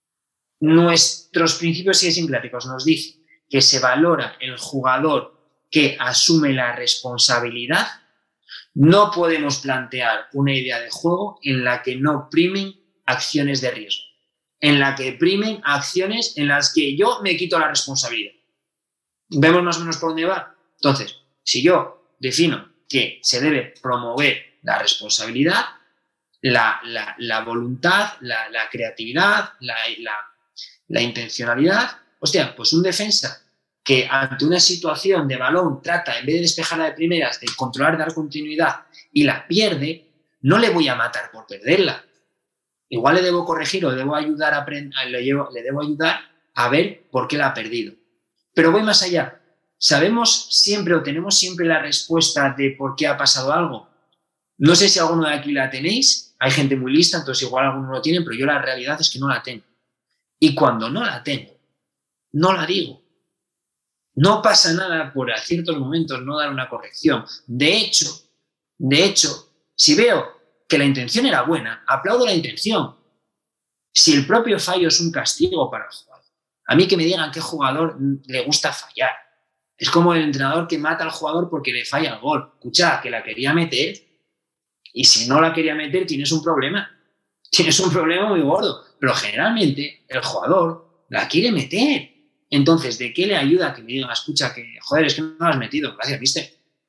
nuestros principios idiosincráticos nos dicen que se valora el jugador que asume la responsabilidad, no podemos plantear una idea de juego en la que no primen acciones de riesgo, en la que primen acciones en las que yo me quito la responsabilidad. ¿Vemos más o menos por dónde va? Entonces, si yo defino que se debe promover la responsabilidad, la, la, la voluntad, la, la creatividad, la, la, la intencionalidad, hostia, pues un defensa que ante una situación de balón trata, en vez de despejarla de primeras, de controlar, dar continuidad y la pierde, no le voy a matar por perderla. Igual le debo corregir o le debo ayudar a, le, llevo, le debo ayudar a ver por qué la ha perdido. Pero voy más allá. ¿Sabemos siempre o tenemos siempre la respuesta de por qué ha pasado algo? No sé si alguno de aquí la tenéis, hay gente muy lista, entonces igual alguno lo tiene, pero yo la realidad es que no la tengo. Y cuando no la tengo, no la digo. No pasa nada por a ciertos momentos no dar una corrección. De hecho, de hecho, si veo que la intención era buena, aplaudo la intención. Si el propio fallo es un castigo para el jugador. A mí que me digan qué jugador le gusta fallar. Es como el entrenador que mata al jugador porque le falla el gol. Escucha, que la quería meter y si no la quería meter tienes un problema. Tienes un problema muy gordo. Pero generalmente el jugador la quiere meter. Entonces, ¿de qué le ayuda que me diga, escucha, que joder, es que no lo has metido? Gracias, mister.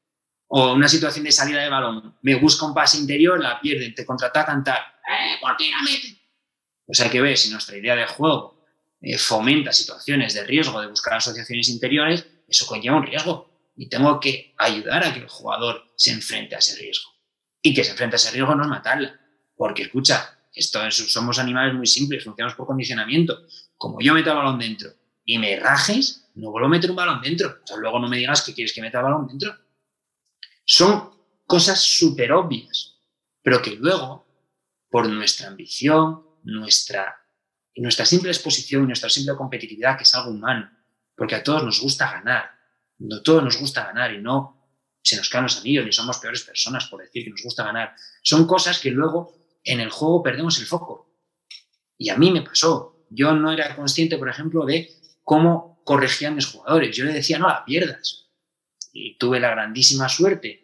O una situación de salida de balón. Me busca un pase interior, la pierden, te contraatacan tal. ¿Eh? ¿Por qué la meten? Pues hay que ver si nuestra idea de juego eh, fomenta situaciones de riesgo de buscar asociaciones interiores, eso conlleva un riesgo. Y tengo que ayudar a que el jugador se enfrente a ese riesgo. Y que se enfrente a ese riesgo no es matarla. Porque, escucha, esto es, somos animales muy simples, funcionamos por condicionamiento. Como yo meto el balón dentro y me rajes, no vuelvo a meter un balón dentro. O sea, luego no me digas que quieres que meta el balón dentro. Son cosas súper obvias, pero que luego, por nuestra ambición, nuestra, nuestra simple exposición y nuestra simple competitividad, que es algo humano, porque a todos nos gusta ganar, no todos nos gusta ganar y no se nos caen los anillos ni somos peores personas por decir que nos gusta ganar. Son cosas que luego en el juego perdemos el foco. Y a mí me pasó. Yo no era consciente, por ejemplo, de cómo corregían mis jugadores. Yo le decía, no la pierdas. Y tuve la grandísima suerte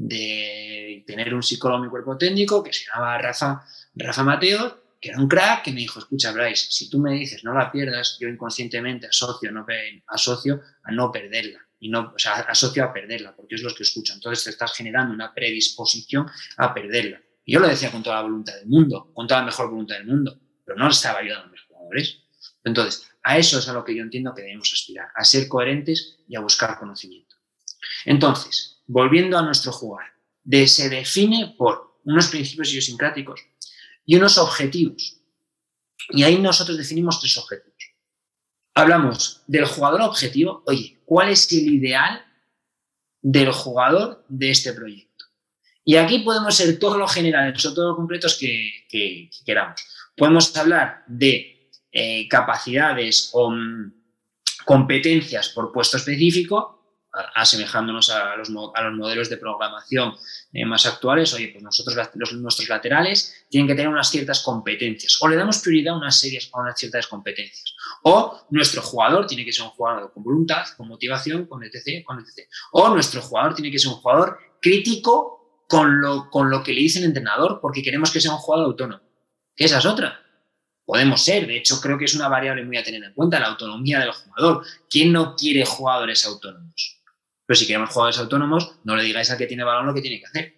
de tener un psicólogo en mi cuerpo técnico que se llamaba Rafa, Rafa Mateo, que era un crack, que me dijo, escucha, Bryce, si tú me dices no la pierdas, yo inconscientemente asocio, no, asocio a no perderla. Y no, o sea, asocio a perderla, porque es lo que escucho. Entonces te estás generando una predisposición a perderla. Y yo lo decía con toda la voluntad del mundo, con toda la mejor voluntad del mundo, pero no estaba ayudando a mis jugadores. Entonces, a eso es a lo que yo entiendo que debemos aspirar, a ser coherentes y a buscar conocimiento. Entonces, volviendo a nuestro jugar, de, se define por unos principios idiosincráticos y unos objetivos. Y ahí nosotros definimos tres objetivos. Hablamos del jugador objetivo. Oye, ¿cuál es el ideal del jugador de este proyecto? Y aquí podemos ser todos los generales o todos los completos que, que, que queramos. Podemos hablar de eh, capacidades o um, competencias por puesto específico, asemejándonos a los, a los modelos de programación eh, más actuales. Oye, pues nosotros, los, nuestros laterales tienen que tener unas ciertas competencias, o le damos prioridad a unas, series, a unas ciertas competencias, o nuestro jugador tiene que ser un jugador con voluntad, con motivación, con etcétera, con etcétera. O nuestro jugador tiene que ser un jugador crítico con lo, con lo que le dice el entrenador, porque queremos que sea un jugador autónomo, que esa es otra. Podemos ser, de hecho creo que es una variable muy a tener en cuenta, la autonomía del jugador. ¿Quién no quiere jugadores autónomos? Pero si queremos jugadores autónomos, no le digáis al que tiene balón lo que tiene que hacer.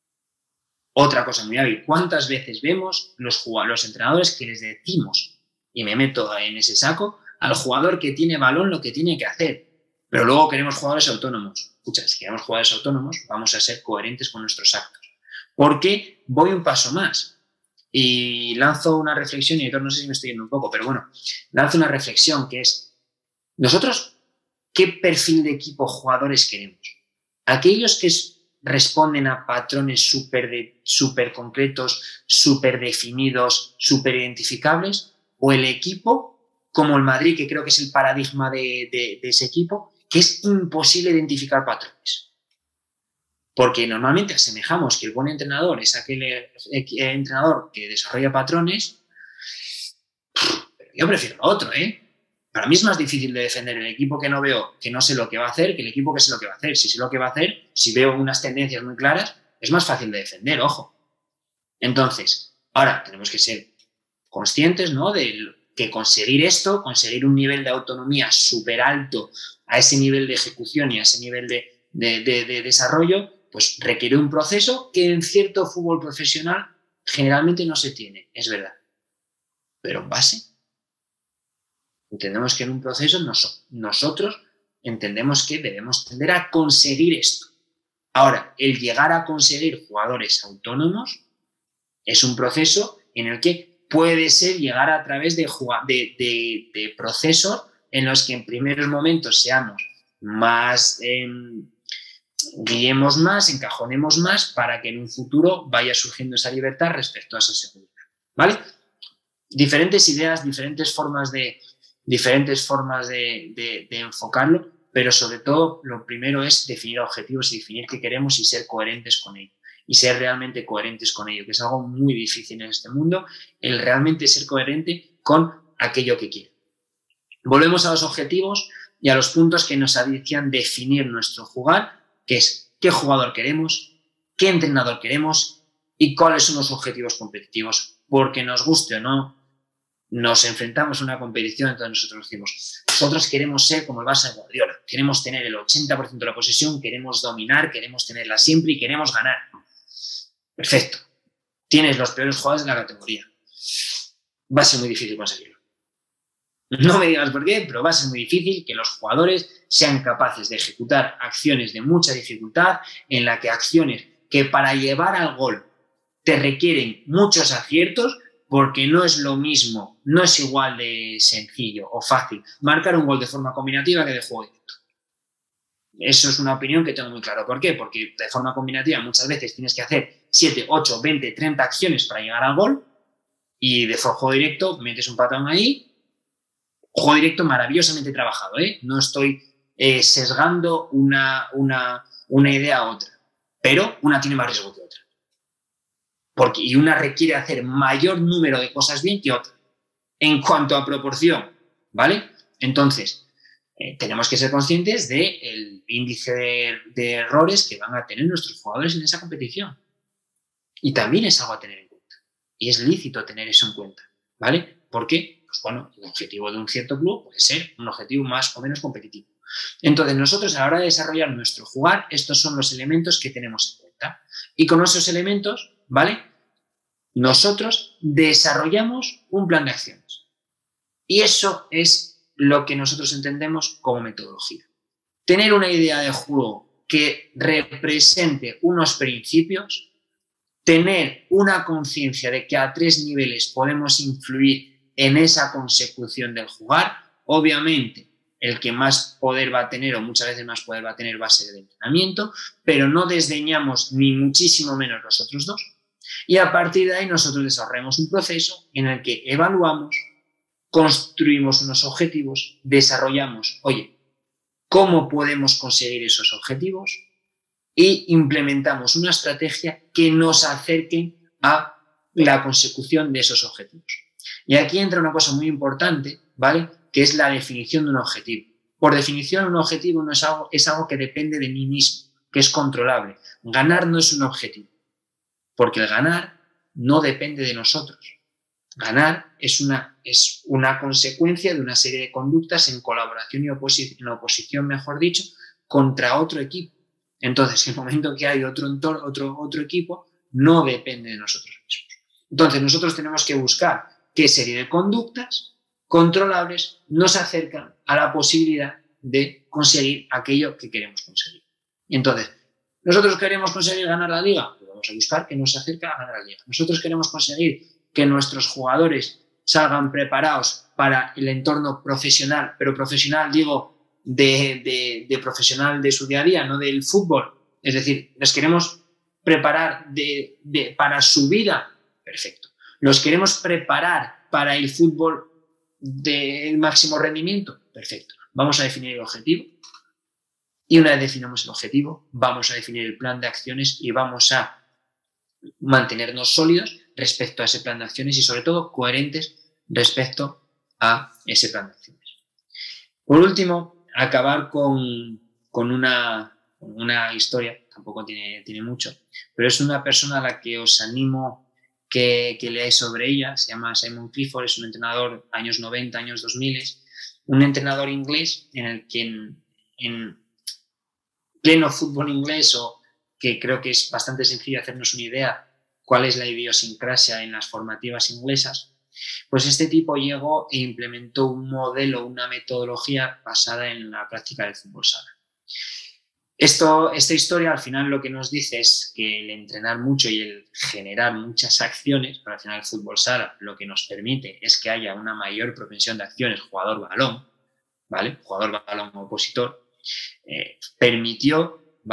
Otra cosa muy hábil, ¿cuántas veces vemos los, los entrenadores que les decimos, y me meto en ese saco, al jugador que tiene balón lo que tiene que hacer? Pero luego queremos jugadores autónomos. Escucha, si queremos jugadores autónomos, vamos a ser coherentes con nuestros actos. Porque voy un paso más y lanzo una reflexión, y no sé si me estoy yendo un poco, pero bueno, lanzo una reflexión que es, nosotros, ¿qué perfil de equipo jugadores queremos? Aquellos que responden a patrones súper súper concretos, súper definidos, súper identificables, o el equipo, como el Madrid, que creo que es el paradigma de, de, de ese equipo, que es imposible identificar patrones. Porque normalmente asemejamos que el buen entrenador es aquel entrenador que desarrolla patrones, pero yo prefiero lo otro, ¿eh? Para mí es más difícil de defender el equipo que no veo, que no sé lo que va a hacer, que el equipo que sé lo que va a hacer. Si sé lo que va a hacer, si veo unas tendencias muy claras, es más fácil de defender, ojo. Entonces, ahora tenemos que ser conscientes, ¿no?, de que conseguir esto, conseguir un nivel de autonomía súper alto a ese nivel de ejecución y a ese nivel de, de, de, de desarrollo, pues requiere un proceso que en cierto fútbol profesional generalmente no se tiene, es verdad. Pero en base, entendemos que en un proceso nos, nosotros entendemos que debemos tender a conseguir esto. Ahora, el llegar a conseguir jugadores autónomos es un proceso en el que puede ser llegar a través de, de, de, de procesos en los que en primeros momentos seamos más, eh, guiemos más, encajonemos más para que en un futuro vaya surgiendo esa libertad respecto a esa seguridad, ¿vale? Diferentes ideas, diferentes formas de, diferentes formas de, de, de enfocarlo, pero sobre todo lo primero es definir objetivos y definir qué queremos y ser coherentes con ello. Y ser realmente coherentes con ello, que es algo muy difícil en este mundo, el realmente ser coherente con aquello que quiere. Volvemos a los objetivos y a los puntos que nos hacían definir nuestro jugar, que es qué jugador queremos, qué entrenador queremos y cuáles son los objetivos competitivos. Porque nos guste o no, nos enfrentamos a una competición, entonces nosotros decimos, nosotros queremos ser como el Barça de Guardiola, queremos tener el ochenta por ciento de la posesión, queremos dominar, queremos tenerla siempre y queremos ganar. Perfecto. Tienes los peores jugadores de la categoría. Va a ser muy difícil conseguirlo. No me digas por qué, pero va a ser muy difícil que los jugadores sean capaces de ejecutar acciones de mucha dificultad, en la que acciones que para llevar al gol te requieren muchos aciertos, porque no es lo mismo, no es igual de sencillo o fácil marcar un gol de forma combinativa que de juego directo. Eso es una opinión que tengo muy claro. ¿Por qué? Porque de forma combinativa muchas veces tienes que hacer siete, ocho, veinte, treinta acciones para llegar al gol, y de juego directo metes un patrón ahí. Juego directo maravillosamente trabajado, ¿eh? No estoy eh, sesgando una, una, una idea a otra, pero una tiene más riesgo que otra. Porque, y una requiere hacer mayor número de cosas bien que otra, en cuanto a proporción, ¿vale? Entonces, eh, tenemos que ser conscientes del índice de, de errores que van a tener nuestros jugadores en esa competición. Y también es algo a tener en cuenta. Y es lícito tener eso en cuenta, ¿vale? ¿Por qué? Pues bueno, el objetivo de un cierto club puede ser un objetivo más o menos competitivo. Entonces, nosotros a la hora de desarrollar nuestro jugar, estos son los elementos que tenemos en cuenta. Y con esos elementos, ¿vale? Nosotros desarrollamos un plan de acciones. Y eso es lo que nosotros entendemos como metodología. Tener una idea de juego que represente unos principios, tener una conciencia de que a tres niveles podemos influir en esa consecución del jugar. Obviamente, el que más poder va a tener, o muchas veces más poder va a tener, va a ser el entrenamiento, pero no desdeñamos ni muchísimo menos los otros dos. Y a partir de ahí nosotros desarrollamos un proceso en el que evaluamos, construimos unos objetivos, desarrollamos, oye, ¿cómo podemos conseguir esos objetivos? Y implementamos una estrategia que nos acerque a la consecución de esos objetivos. Y aquí entra una cosa muy importante, ¿vale? Que es la definición de un objetivo. Por definición, un objetivo no es algo, es algo que depende de mí mismo, que es controlable. Ganar no es un objetivo, porque el ganar no depende de nosotros. Ganar es una, es una consecuencia de una serie de conductas en colaboración y oposi- en oposición, mejor dicho, contra otro equipo. Entonces, en el momento que hay otro entorno, otro, otro equipo, no depende de nosotros mismos. Entonces, nosotros tenemos que buscar qué serie de conductas controlables nos acercan a la posibilidad de conseguir aquello que queremos conseguir. Y entonces, ¿nosotros queremos conseguir ganar la liga? Pues vamos a buscar qué nos acerca a ganar la liga. ¿Nosotros queremos conseguir que nuestros jugadores salgan preparados para el entorno profesional? Pero profesional, digo, de, de, de profesional de su día a día, no del fútbol. Es decir, ¿les queremos preparar de, de, para su vida? Perfecto. ¿Los queremos preparar para el fútbol de máximo rendimiento? Perfecto. Vamos a definir el objetivo. Y una vez definamos el objetivo, vamos a definir el plan de acciones y vamos a mantenernos sólidos respecto a ese plan de acciones y, sobre todo, coherentes respecto a ese plan de acciones. Por último, acabar con, con, una, con una historia, tampoco tiene, tiene mucho, pero es una persona a la que os animo que, que leáis sobre ella. Se llama Simon Clifford, es un entrenador años noventa, años dos mil, un entrenador inglés en el que en, en pleno fútbol inglés, o que creo que es bastante sencillo hacernos una idea cuál es la idiosincrasia en las formativas inglesas, pues este tipo llegó e implementó un modelo, una metodología basada en la práctica del fútbol sala. Esto, esta historia al final lo que nos dice es que el entrenar mucho y el generar muchas acciones, pero al final el fútbol sala lo que nos permite es que haya una mayor propensión de acciones jugador-balón, ¿vale? Jugador-balón opositor, eh, permitió, ¿vale?,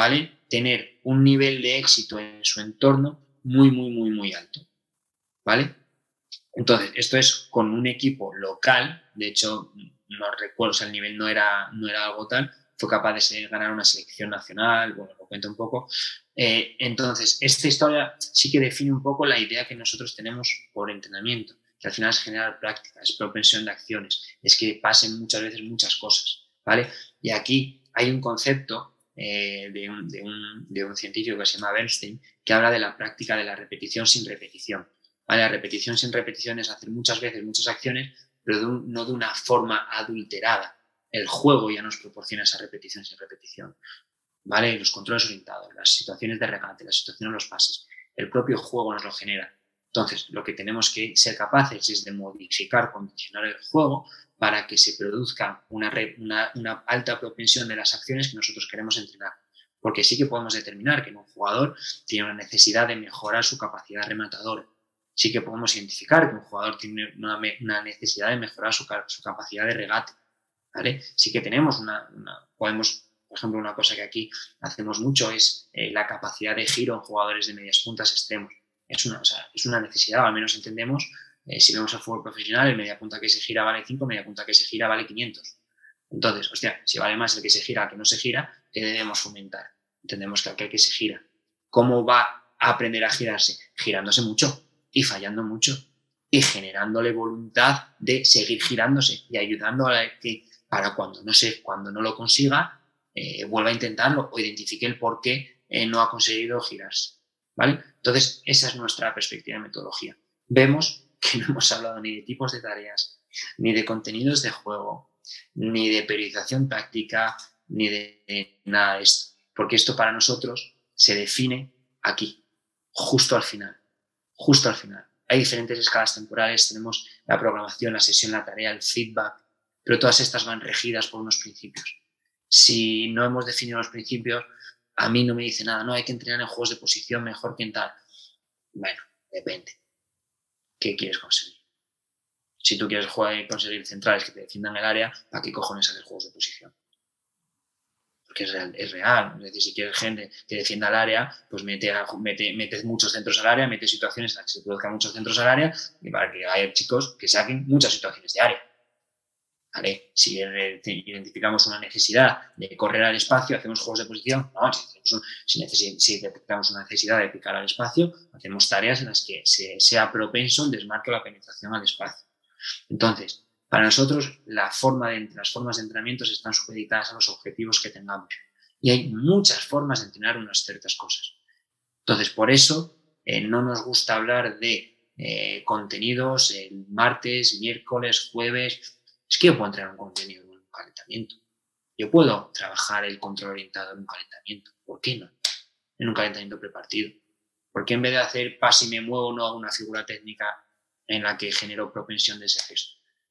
tener un nivel de éxito en su entorno muy, muy, muy, muy alto, ¿vale? Entonces, esto es con un equipo local, de hecho, no recuerdo, o sea, el nivel no era, no era algo tal, fue capaz de ser, ganar una selección nacional, bueno, lo cuento un poco. Eh, entonces, esta historia sí que define un poco la idea que nosotros tenemos por entrenamiento, que al final es generar práctica, es propensión de acciones, es que pasen muchas veces muchas cosas, ¿vale? Y aquí hay un concepto eh, de, un, de, un, de un científico que se llama Bernstein, que habla de la práctica de la repetición sin repetición. ¿Vale? La repetición sin repetición es hacer muchas veces muchas acciones, pero de un, no de una forma adulterada. El juego ya nos proporciona esa repetición sin repetición, ¿vale? Los controles orientados, las situaciones de regate, las situaciones de los pases, el propio juego nos lo genera. Entonces, lo que tenemos que ser capaces es de modificar, condicionar el juego para que se produzca una, una, una alta propensión de las acciones que nosotros queremos entrenar. Porque sí que podemos determinar que un jugador tiene una necesidad de mejorar su capacidad rematadora. Sí que podemos identificar que un jugador tiene una, una necesidad de mejorar su, su capacidad de regate, ¿vale? Sí que tenemos una, una, podemos, por ejemplo, una cosa que aquí hacemos mucho es eh, la capacidad de giro en jugadores de medias puntas extremos. Es una, o sea, es una necesidad, o al menos entendemos, eh, si vemos el fútbol profesional, el media punta que se gira vale cinco, media punta que se gira vale quinientos. Entonces, hostia, si vale más el que se gira que no se gira, ¿qué debemos fomentar? Entendemos que aquel que se gira, ¿cómo va a aprender a girarse? Girándose mucho y fallando mucho y generándole voluntad de seguir girándose y ayudando a que para cuando no, se, cuando no lo consiga eh, vuelva a intentarlo o identifique el por qué eh, no ha conseguido girarse, ¿vale? Entonces, esa es nuestra perspectiva de metodología. Vemos que no hemos hablado ni de tipos de tareas, ni de contenidos de juego, ni de periodización táctica, ni de, de nada de esto, porque esto para nosotros se define aquí, justo al final. Justo al final. Hay diferentes escalas temporales, tenemos la programación, la sesión, la tarea, el feedback, pero todas estas van regidas por unos principios. Si no hemos definido los principios, a mí no me dice nada, no, hay que entrenar en juegos de posición mejor que en tal. Bueno, depende. ¿Qué quieres conseguir? Si tú quieres jugar, conseguir centrales que te defiendan el área, ¿para qué cojones hacer juegos de posición? Que es real, es real. Es decir, si quieres gente que defienda el área, pues mete, mete, mete muchos centros al área, mete situaciones en las que se produzcan muchos centros al área y para que haya chicos que saquen muchas situaciones de área. ¿Vale? Si identificamos una necesidad de correr al espacio, hacemos juegos de posición. No, si, si, si detectamos una necesidad de picar al espacio, hacemos tareas en las que se, sea propenso el desmarque o la penetración al espacio. Entonces, para nosotros, la forma de, las formas de entrenamiento están supeditadas a los objetivos que tengamos. Y hay muchas formas de entrenar unas ciertas cosas. Entonces, por eso eh, no nos gusta hablar de eh, contenidos el martes, miércoles, jueves. Es que yo puedo entrenar un contenido en un calentamiento. Yo puedo trabajar el control orientado en un calentamiento. ¿Por qué no? En un calentamiento prepartido. ¿Por qué en vez de hacer pase y me muevo no hago una figura técnica en la que genero propensión de ese gesto?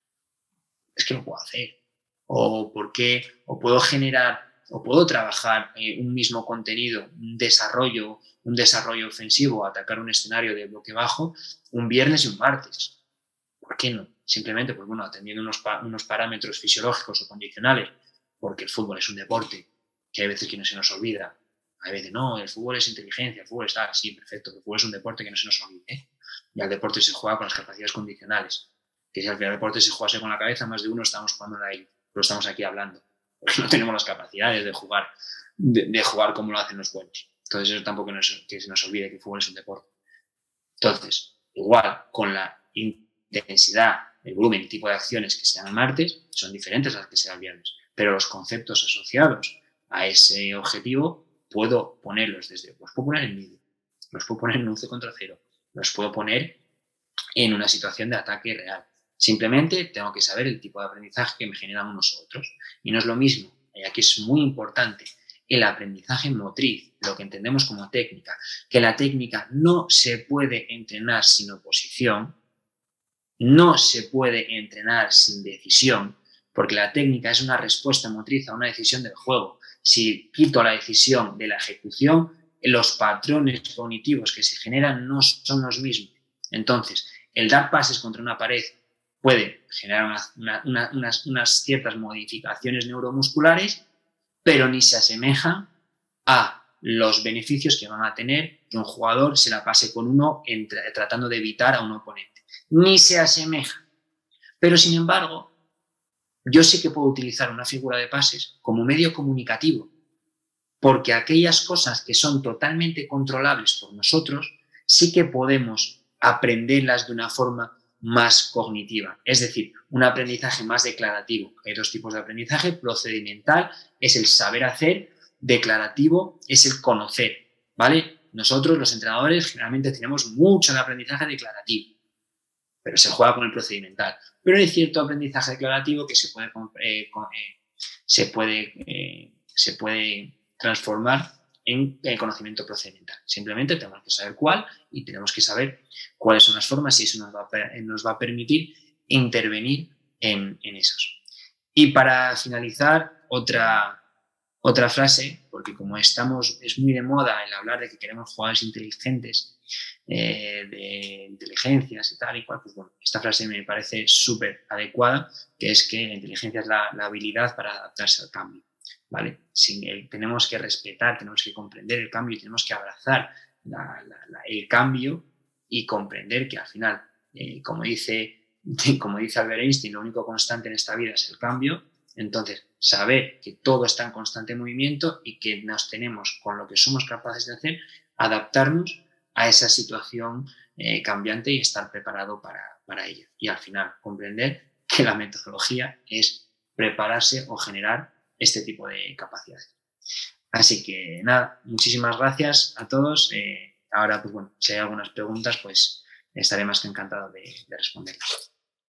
Es que lo puedo hacer. O por qué, o puedo generar, o puedo trabajar eh, un mismo contenido, un desarrollo, un desarrollo ofensivo, atacar un escenario de bloque bajo, un viernes y un martes. ¿Por qué no? Simplemente, pues bueno, atendiendo unos, pa unos parámetros fisiológicos o condicionales, porque el fútbol es un deporte que hay veces que no se nos olvida. Hay veces, no, el fútbol es inteligencia, el fútbol está así, perfecto, el fútbol es un deporte que no se nos olvide, ¿eh? Y al deporte se juega con las capacidades condicionales. Que si al final el deporte se jugase con la cabeza, más de uno estamos jugando en ahí, pero estamos aquí hablando, porque no tenemos las capacidades de jugar, de, de jugar como lo hacen los buenos. Entonces eso tampoco nos, que se nos olvide que el fútbol es un deporte. Entonces, igual, con la intensidad, el volumen y tipo de acciones que sean el martes, son diferentes a las que sean el viernes, pero los conceptos asociados a ese objetivo puedo ponerlos desde, los puedo poner en vídeo, los puedo poner en once contra cero, los puedo poner en una situación de ataque real. Simplemente tengo que saber el tipo de aprendizaje que me generan unos u otros. Y no es lo mismo, y aquí es muy importante, el aprendizaje motriz, lo que entendemos como técnica, que la técnica no se puede entrenar sin oposición, no se puede entrenar sin decisión, porque la técnica es una respuesta motriz a una decisión del juego. Si quito la decisión de la ejecución, los patrones cognitivos que se generan no son los mismos. Entonces, el dar pases contra una pared puede generar una, una, una, unas, unas ciertas modificaciones neuromusculares, pero ni se asemeja a los beneficios que van a tener que un jugador se la pase con uno entre, tratando de evitar a un oponente. Ni se asemeja. Pero, sin embargo, yo sí que puedo utilizar una figura de pases como medio comunicativo, porque aquellas cosas que son totalmente controlables por nosotros, sí que podemos aprenderlas de una forma más cognitiva, es decir, un aprendizaje más declarativo. Hay dos tipos de aprendizaje: procedimental es el saber hacer, declarativo es el conocer, ¿vale? Nosotros, los entrenadores, generalmente tenemos mucho de aprendizaje declarativo, pero se juega con el procedimental. Pero hay cierto aprendizaje declarativo que se puede, eh, eh, se puede, eh, se puede transformar en el conocimiento procedimental. Simplemente tenemos que saber cuál y tenemos que saber cuáles son las formas y eso nos va a, nos va a permitir intervenir en, en esos. Y para finalizar, otra, otra frase, porque como estamos, es muy de moda el hablar de que queremos jugadores inteligentes, eh, de inteligencias y tal y cual, pues bueno, esta frase me parece súper adecuada, que es que la inteligencia es la, la habilidad para adaptarse al cambio. ¿Vale? Sin el, tenemos que respetar, tenemos que comprender el cambio y tenemos que abrazar la, la, la, el cambio y comprender que al final, eh, como, dice, como dice Albert Einstein, lo único constante en esta vida es el cambio. Entonces, saber que todo está en constante movimiento y que nos tenemos, con lo que somos capaces de hacer, adaptarnos a esa situación eh, cambiante y estar preparado para, para ello. Y al final, comprender que la metodología es prepararse o generar este tipo de capacidades. Así que nada, muchísimas gracias a todos. Eh, ahora, pues bueno, si hay algunas preguntas, pues estaré más que encantado de, de responderlas.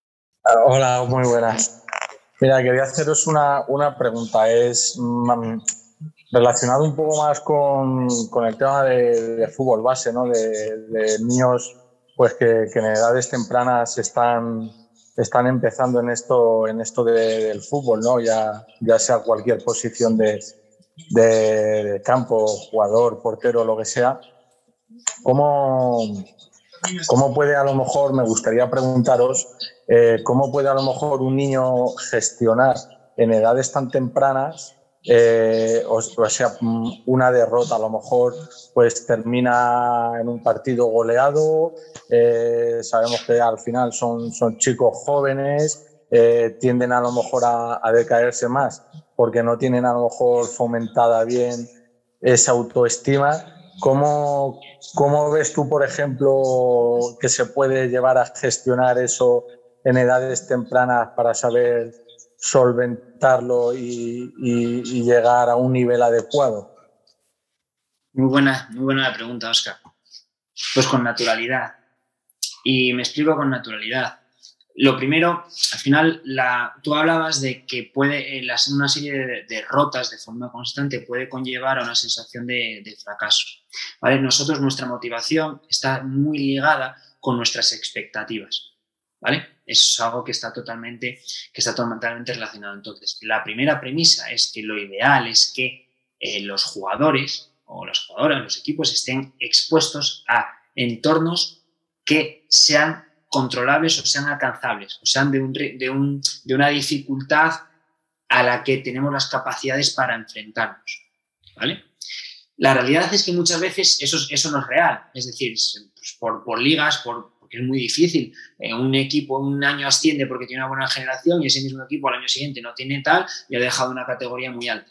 Hola, muy buenas. Mira, quería haceros una, una pregunta. Es mm, relacionado un poco más con, con el tema de, de fútbol base, ¿no? De, de niños pues que, que en edades tempranas están... están empezando en esto, en esto de, del fútbol, ¿no? Ya, ya sea cualquier posición de, de, de campo, jugador, portero, lo que sea. ¿Cómo, cómo puede a lo mejor, me gustaría preguntaros, eh, cómo puede a lo mejor un niño gestionar en edades tan tempranas, eh, o, o sea, una derrota a lo mejor pues termina en un partido goleado, eh, sabemos que al final son, son chicos jóvenes, eh, tienden a lo mejor a, a decaerse más porque no tienen a lo mejor fomentada bien esa autoestima. ¿Cómo, cómo ves tú, por ejemplo, que se puede llevar a gestionar eso en edades tempranas para saber solventarlo y, y, y llegar a un nivel adecuado? Muy buena, muy buena la pregunta, Óscar. Pues con naturalidad. Y me explico con naturalidad. Lo primero, al final, la, tú hablabas de que puede, eh, las, una serie de derrotas de forma constante puede conllevar a una sensación de, de fracaso. ¿Vale? Nosotros, nuestra motivación está muy ligada con nuestras expectativas. ¿Vale? Eso es algo que está totalmente, que está totalmente relacionado. Entonces, la primera premisa es que lo ideal es que eh, los jugadores o las jugadoras, los equipos estén expuestos a entornos que sean controlables o sean alcanzables, o sean de, un, de, un, de una dificultad a la que tenemos las capacidades para enfrentarnos. ¿Vale? La realidad es que muchas veces eso, eso no es real, es decir, pues por, por ligas, por, porque es muy difícil. Eh, un equipo un año asciende porque tiene una buena generación y ese mismo equipo al año siguiente no tiene tal y ha dejado una categoría muy alta.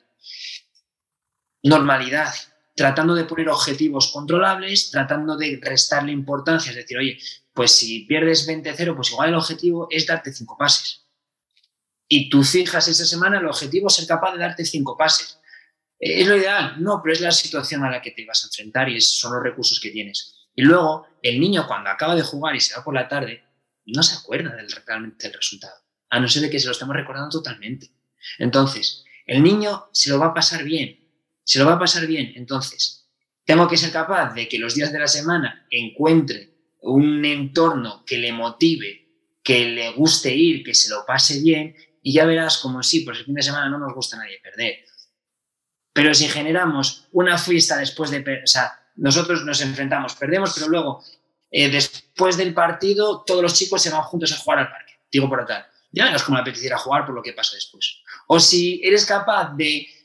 Normalidad. Tratando de poner objetivos controlables, tratando de restarle importancia, es decir, oye, pues si pierdes veinte cero, pues igual el objetivo es darte cinco pases. Y tú fijas esa semana el objetivo es ser capaz de darte cinco pases. ¿Es lo ideal? No, pero es la situación a la que te vas a enfrentar y son los recursos que tienes. Y luego, el niño cuando acaba de jugar y se va por la tarde, no se acuerda del, realmente del resultado, a no ser de que se lo estemos recordando totalmente. Entonces, el niño se lo va a pasar bien, se lo va a pasar bien. Entonces, tengo que ser capaz de que los días de la semana encuentre un entorno que le motive, que le guste ir, que se lo pase bien, y ya verás como sí, pues el fin de semana no nos gusta a nadie perder. Pero si generamos una fiesta después de perder, o sea, nosotros nos enfrentamos, perdemos, pero luego, eh, después del partido, todos los chicos se van juntos a jugar al parque, digo por tal. Ya verás cómo le apeteciera jugar por lo que pasa después. O si eres capaz de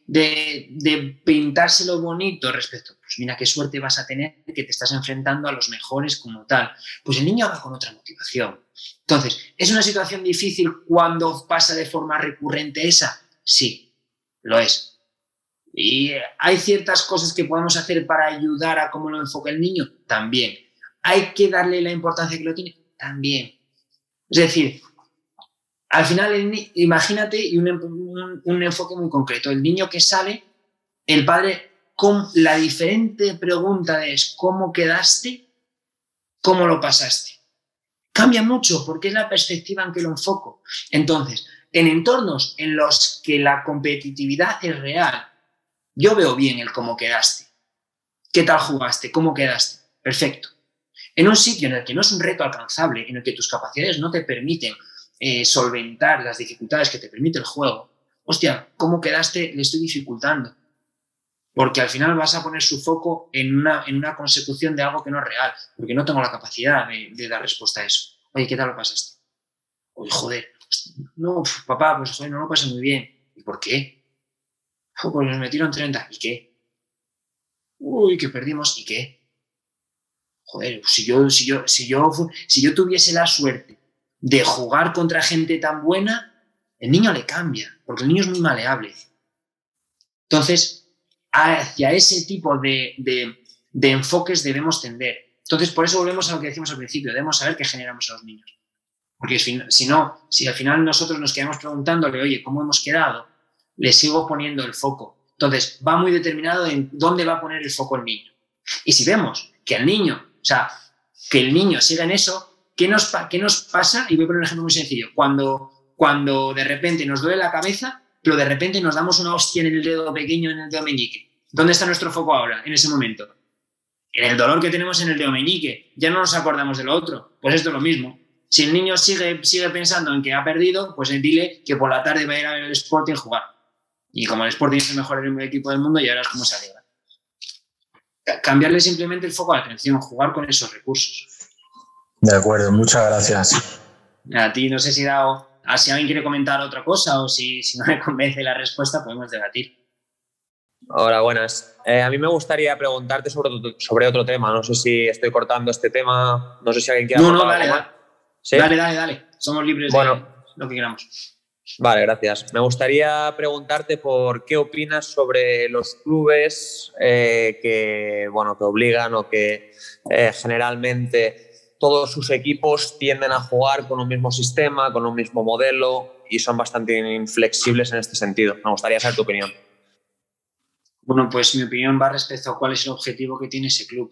de, de pintárselo bonito respecto, pues mira qué suerte vas a tener que te estás enfrentando a los mejores como tal, pues el niño va con otra motivación. Entonces, ¿es una situación difícil cuando pasa de forma recurrente esa? Sí, lo es. ¿Y hay ciertas cosas que podemos hacer para ayudar a cómo lo enfoca el niño? También. ¿Hay que darle la importancia que lo tiene? También. Es decir, al final, el, imagínate, y un, un, un enfoque muy concreto, el niño que sale, el padre, con la diferente pregunta es ¿cómo quedaste? ¿Cómo lo pasaste? Cambia mucho porque es la perspectiva en que lo enfoco. Entonces, en entornos en los que la competitividad es real, yo veo bien el cómo quedaste. ¿Qué tal jugaste? ¿Cómo quedaste? Perfecto. En un sitio en el que no es un reto alcanzable, en el que tus capacidades no te permiten eh, solventar las dificultades que te permite el juego, hostia, ¿cómo quedaste? Le estoy dificultando. Porque al final vas a poner su foco en una, en una consecución de algo que no es real, porque no tengo la capacidad de, de dar respuesta a eso. Oye, ¿qué tal lo pasaste? Oye, joder, no, papá, pues joder, no lo pasé muy bien. ¿Y por qué? Oh, pues nos metieron treinta. ¿Y qué? Uy, que perdimos. ¿Y qué? Joder, si yo, si yo, si yo, si yo tuviese la suerte de jugar contra gente tan buena, el niño le cambia, porque el niño es muy maleable. Entonces, hacia ese tipo de, de, de enfoques debemos tender. Entonces, por eso volvemos a lo que decimos al principio, debemos saber qué generamos a los niños. Porque si, si no, si al final nosotros nos quedamos preguntándole, oye, ¿cómo hemos quedado? Le sigo poniendo el foco. Entonces, va muy determinado en dónde va a poner el foco el niño. Y si vemos que el niño, o sea, que el niño siga en eso, ¿qué nos, qué nos pasa? Y voy a poner un ejemplo muy sencillo. Cuando, cuando de repente nos duele la cabeza, pero de repente nos damos una hostia en el dedo pequeño, en el dedo meñique. ¿Dónde está nuestro foco ahora, en ese momento? En el dolor que tenemos en el dedo meñique. Ya no nos acordamos de lo otro. Pues esto es lo mismo. Si el niño sigue, sigue pensando en que ha perdido, pues dile que por la tarde va a ir a ver el Sporting a jugar. Y como el Sporting es el mejor equipo del mundo, ya verás cómo se alegra. Cambiarle simplemente el foco de atención, jugar con esos recursos. De acuerdo, muchas gracias. A ti no sé si, da, si alguien quiere comentar otra cosa o si, si no me convence la respuesta, podemos debatir. Hola, buenas. Eh, a mí me gustaría preguntarte sobre, sobre otro tema. No sé si estoy cortando este tema. No sé si alguien quiere No, no, dale, dale. ¿Sí? Dale, dale, dale. Somos libres bueno, de lo que queramos. Vale, gracias. Me gustaría preguntarte por qué opinas sobre los clubes eh, que, bueno, que obligan o que eh, generalmente todos sus equipos tienden a jugar con un mismo sistema, con un mismo modelo y son bastante inflexibles en este sentido. Me gustaría saber tu opinión. Bueno, pues mi opinión va respecto a cuál es el objetivo que tiene ese club.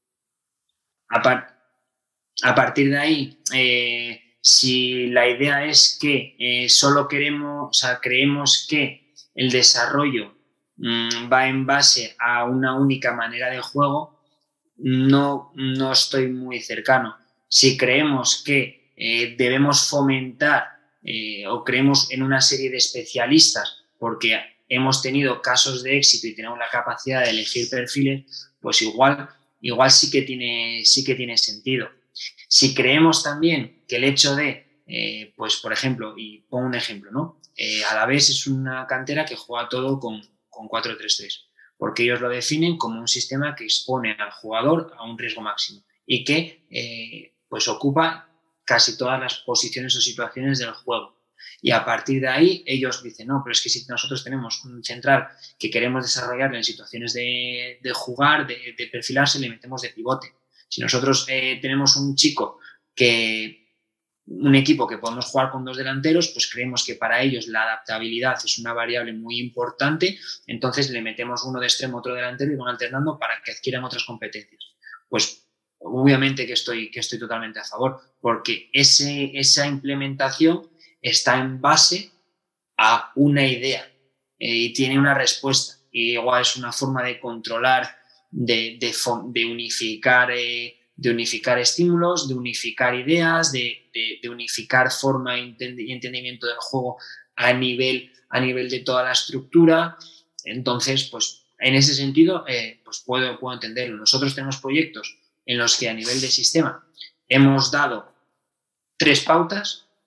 A, par a partir de ahí, eh, si la idea es que eh, solo queremos, o sea, creemos que el desarrollo mmm, va en base a una única manera de juego, no, no estoy muy cercano. Si creemos que eh, debemos fomentar eh, o creemos en una serie de especialistas porque hemos tenido casos de éxito y tenemos la capacidad de elegir perfiles, pues igual, igual sí que tiene, sí que tiene sentido. Si creemos también que el hecho de, eh, pues por ejemplo, y pongo un ejemplo, ¿no? Eh, Alavés es una cantera que juega todo con, con cuatro tres tres, porque ellos lo definen como un sistema que expone al jugador a un riesgo máximo y que eh, pues ocupa casi todas las posiciones o situaciones del juego. Y a partir de ahí ellos dicen, no, pero es que si nosotros tenemos un central que queremos desarrollarlo en situaciones de, de jugar, de, de perfilarse, le metemos de pivote. Si nosotros eh, tenemos un chico que, un equipo que podemos jugar con dos delanteros, pues creemos que para ellos la adaptabilidad es una variable muy importante, entonces le metemos uno de extremo, otro delantero y van alternando para que adquieran otras competencias. Pues obviamente que estoy, que estoy totalmente a favor, porque ese, esa implementación está en base a una idea eh, y tiene una respuesta. Y igual es una forma de controlar, de, de, de, unificar, eh, de unificar estímulos, de unificar ideas, de, de, de unificar forma y entendimiento del juego a nivel, a nivel de toda la estructura. Entonces, pues en ese sentido, eh, pues puedo, puedo entenderlo. Nosotros tenemos proyectos en los que a nivel de sistema hemos dado tres pautas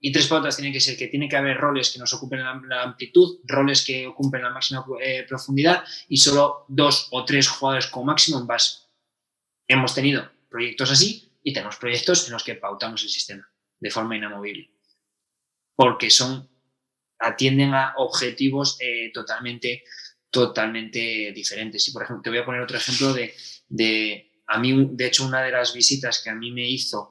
Y tres pautas tienen que ser que tiene que haber roles que nos ocupen la, la amplitud, roles que ocupen la máxima eh, profundidad y solo dos o tres jugadores como máximo en base. Hemos tenido proyectos así y tenemos proyectos en los que pautamos el sistema de forma inamovible. Porque son, atienden a objetivos eh, totalmente, totalmente diferentes. Y, por ejemplo, te voy a poner otro ejemplo de, de, a mí, de hecho, una de las visitas que a mí me hizo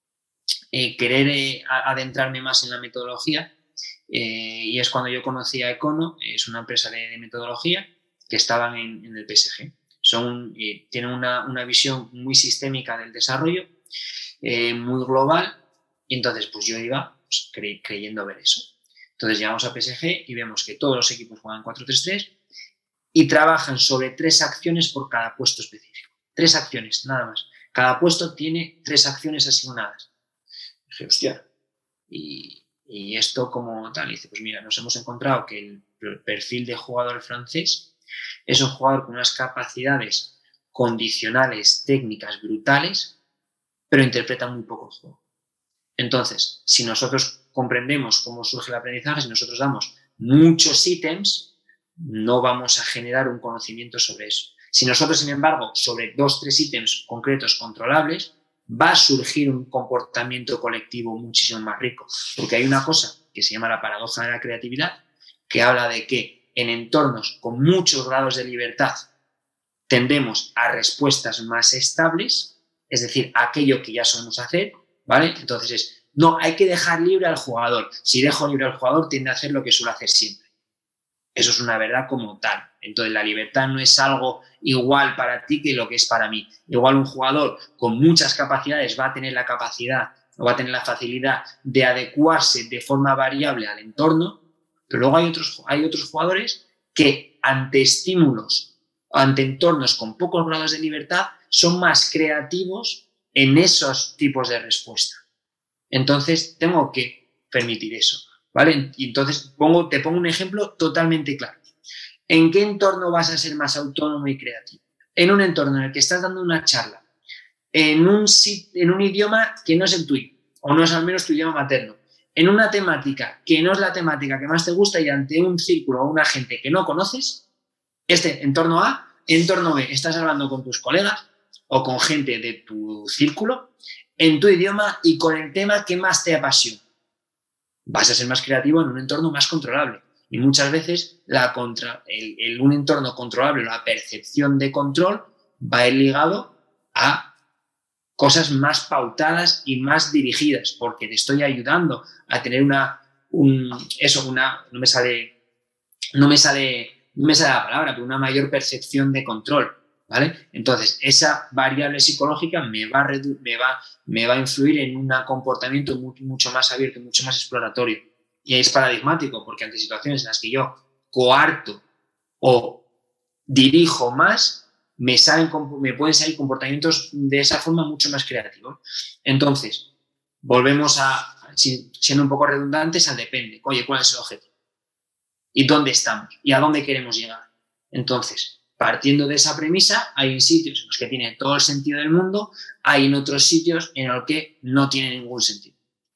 Eh, querer eh, adentrarme más en la metodología eh, y es cuando yo conocí a Econo, es una empresa de, de metodología que estaban en, en el P S G. Son, eh, tienen una, una visión muy sistémica del desarrollo, eh, muy global, y entonces pues yo iba pues, cre creyendo ver eso. Entonces llegamos a P S G y vemos que todos los equipos juegan cuatro tres tres y trabajan sobre tres acciones por cada puesto específico. Tres acciones, nada más. Cada puesto tiene tres acciones asignadas. Dije, hostia, y, y esto como tal, y dice, pues mira, nos hemos encontrado que el perfil de jugador francés es un jugador con unas capacidades condicionales, técnicas brutales, pero interpreta muy poco el juego. Entonces, si nosotros comprendemos cómo surge el aprendizaje, si nosotros damos muchos ítems, no vamos a generar un conocimiento sobre eso. Si nosotros, sin embargo, sobre dos, tres ítems concretos controlables, va a surgir un comportamiento colectivo muchísimo más rico. Porque hay una cosa que se llama la paradoja de la creatividad, que habla de que en entornos con muchos grados de libertad tendemos a respuestas más estables, es decir, aquello que ya solemos hacer, ¿vale? Entonces es, no, hay que dejar libre al jugador. Si dejo libre al jugador, tiende a hacer lo que suele hacer siempre. Eso es una verdad como tal. Entonces, la libertad no es algo igual para ti que lo que es para mí. Igual un jugador con muchas capacidades va a tener la capacidad o va a tener la facilidad de adecuarse de forma variable al entorno, pero luego hay otros, hay otros jugadores que ante estímulos, ante entornos con pocos grados de libertad, son más creativos en esos tipos de respuesta. Entonces, tengo que permitir eso. ¿Vale? Y entonces pongo, te pongo un ejemplo totalmente claro. ¿En qué entorno vas a ser más autónomo y creativo? En un entorno en el que estás dando una charla, en un, en un idioma que no es el tuyo, o no es al menos tu idioma materno, en una temática que no es la temática que más te gusta y ante un círculo o una gente que no conoces, este entorno A, entorno B, estás hablando con tus colegas o con gente de tu círculo, en tu idioma y con el tema que más te apasiona. Vas a ser más creativo en un entorno más controlable. Y muchas veces la contra, el, el, un entorno controlable, la percepción de control, va a ir ligado a cosas más pautadas y más dirigidas, porque te estoy ayudando a tener una, un, eso, una, no me sale, no me sale, no me sale la palabra, pero una mayor percepción de control, ¿vale? Entonces, esa variable psicológica me va a, redu me va, me va a influir en un comportamiento mucho, mucho más abierto, mucho más exploratorio. Y es paradigmático, porque ante situaciones en las que yo coarto o dirijo más, me, salen, me pueden salir comportamientos de esa forma mucho más creativos. Entonces, volvemos a, siendo un poco redundantes, al depende. Oye, ¿cuál es el objetivo? ¿Y dónde estamos? ¿Y a dónde queremos llegar? Entonces, partiendo de esa premisa, hay sitios en los que tiene todo el sentido del mundo, hay en otros sitios en los que no tiene ningún sentido.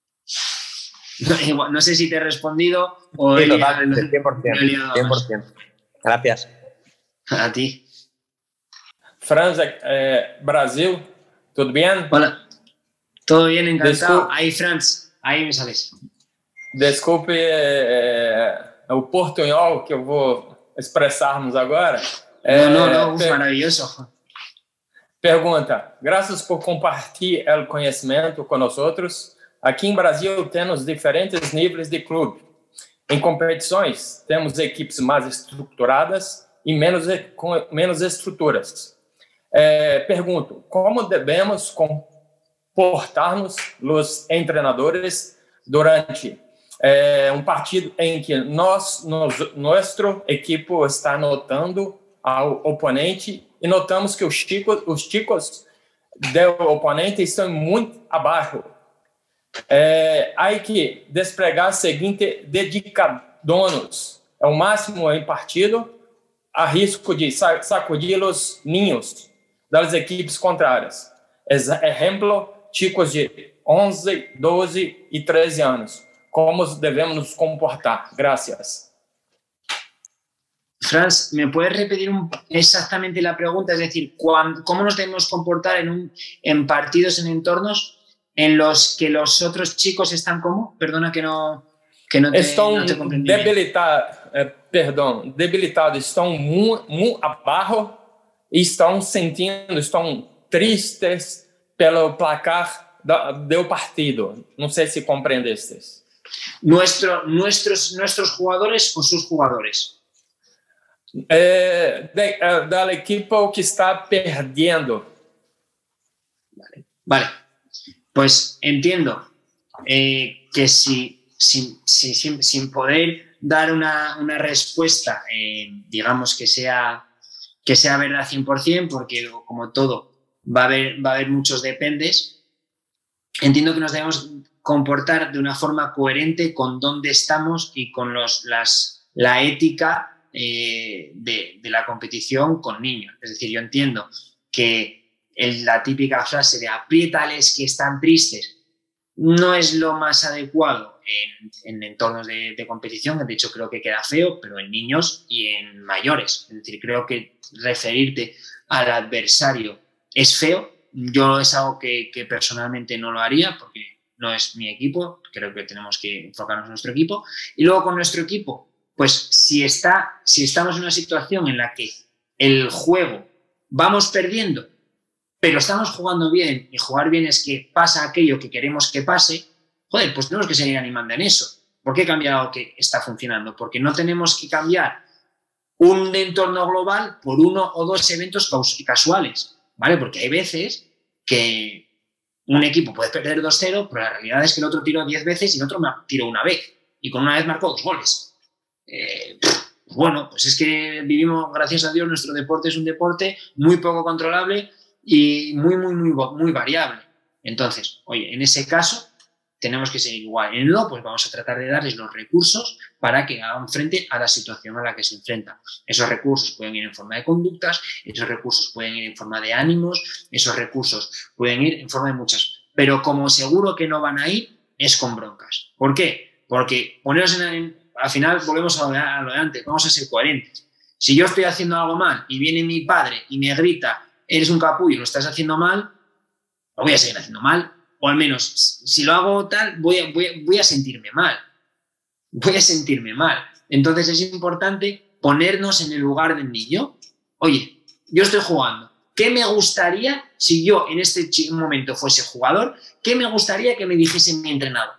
No, no sé si te he respondido o... Sí, totalmente, cien por ciento. cien por ciento. Gracias. A ti. Franz, eh, Brasil, ¿todo bien? Hola. Todo bien, encantado. Desculpe, ahí, Franz, ahí me sales. Desculpe eh, o portunhol que eu vou expressarmos agora. No, no, no, uf, maravilloso. Pergunta, graças por compartilhar o conhecimento com nós outros. Aqui em Brasil temos diferentes níveis de clube. Em competições, temos equipes mais estruturadas e menos, com menos estruturas. É, pergunto, como devemos comportar-nos os treinadores durante é, um partido em que nós, nos, nosso equipo está anotando ao oponente e notamos que os chicos, os chicos do oponente estão muito abaixo. É, há que despregar a seguinte dedicadonos, é o máximo em partido, a risco de sacudir os ninhos das equipes contrárias. Exemplo, chicos de onze, doze e treze anos. cómo debemos nos comportar. Gracias. Franz, ¿me puedes repetir un, exactamente la pregunta? Es decir, ¿cuándo, ¿cómo nos debemos comportar en, un, en partidos, en entornos en los que los otros chicos están como? Perdona que no, que no te, estão no te comprendí. Debilitados, eh, perdão, debilitados, estão muito, muito abaixo e estão sentindo, estão tristes pelo placar do partido. No sé si comprendes. Nuestro, nuestros, ¿Nuestros jugadores o sus jugadores? Eh, de, uh, del equipo que está perdiendo. Vale, vale. Pues entiendo eh, que si, si, si, sin, sin poder dar una, una respuesta, eh, digamos que sea, que sea verdad cien por ciento, porque como todo va a haber, va a haber muchos dependes, entiendo que nos debemos comportar de una forma coherente con dónde estamos y con los, las, la ética eh, de, de la competición con niños. Es decir, yo entiendo que el, la típica frase de apriétales que están tristes no es lo más adecuado en, en entornos de, de competición. De hecho, creo que queda feo, pero en niños y en mayores. Es decir, creo que referirte al adversario es feo. Yo es algo que, que personalmente no lo haría porque no es mi equipo. Creo que tenemos que enfocarnos en nuestro equipo. Y luego con nuestro equipo, pues si, está, si estamos en una situación en la que el juego vamos perdiendo, pero estamos jugando bien, y jugar bien es que pasa aquello que queremos que pase, joder, pues tenemos que seguir animando en eso. ¿Por qué cambiar algo que está funcionando? Porque no tenemos que cambiar un entorno global por uno o dos eventos casuales, ¿vale? Porque hay veces que un equipo puede perder dos cero, pero la realidad es que el otro tiró diez veces y el otro tiró una vez, y con una vez marcó dos goles. Eh, bueno, pues es que vivimos, gracias a Dios, nuestro deporte es un deporte muy poco controlable y muy, muy, muy, muy variable. Entonces, oye, en ese caso tenemos que seguir igual. En lo, pues vamos a tratar de darles los recursos para que hagan frente a la situación a la que se enfrentan. Esos recursos pueden ir en forma de conductas, esos recursos pueden ir en forma de ánimos, esos recursos pueden ir en forma de muchas. Pero como seguro que no van a ir, es con broncas. ¿Por qué? Porque poneros en, en al final volvemos a lo, de, a lo de antes, vamos a ser coherentes. Si yo estoy haciendo algo mal y viene mi padre y me grita, eres un capullo, lo estás haciendo mal, lo voy a seguir haciendo mal. O al menos, si lo hago tal, voy a, voy, a, voy a sentirme mal. Voy a sentirme mal. Entonces es importante ponernos en el lugar del niño. Oye, yo estoy jugando. ¿Qué me gustaría si yo en este momento fuese jugador? ¿Qué me gustaría que me dijese mi entrenador?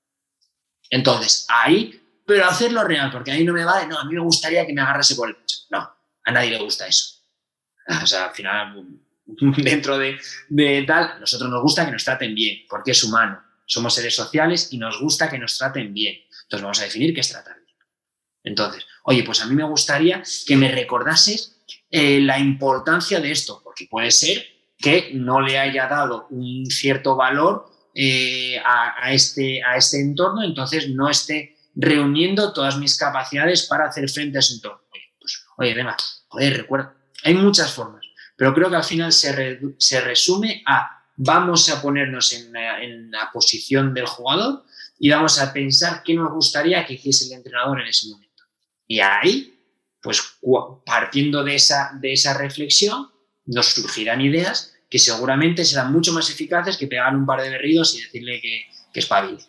Entonces, ahí, pero hacerlo real, porque a mí no me vale, no, a mí me gustaría que me agarrase por el pecho. No, a nadie le gusta eso. O sea, al final, dentro de, de tal, a nosotros nos gusta que nos traten bien, porque es humano. Somos seres sociales y nos gusta que nos traten bien. Entonces vamos a definir qué es tratar bien. Entonces, oye, pues a mí me gustaría que me recordases eh, la importancia de esto, porque puede ser que no le haya dado un cierto valor eh, a, a, este, a este entorno, entonces no esté reuniendo todas mis capacidades para hacer frente a ese entorno. Oye, pues, oye, venga, joder, recuerda. Hay muchas formas, pero creo que al final se, re, se resume a vamos a ponernos en la, en la posición del jugador y vamos a pensar qué nos gustaría que hiciese el entrenador en ese momento. Y ahí, pues partiendo de esa, de esa reflexión, nos surgirán ideas que seguramente serán mucho más eficaces que pegar un par de berridos y decirle que, que espabile.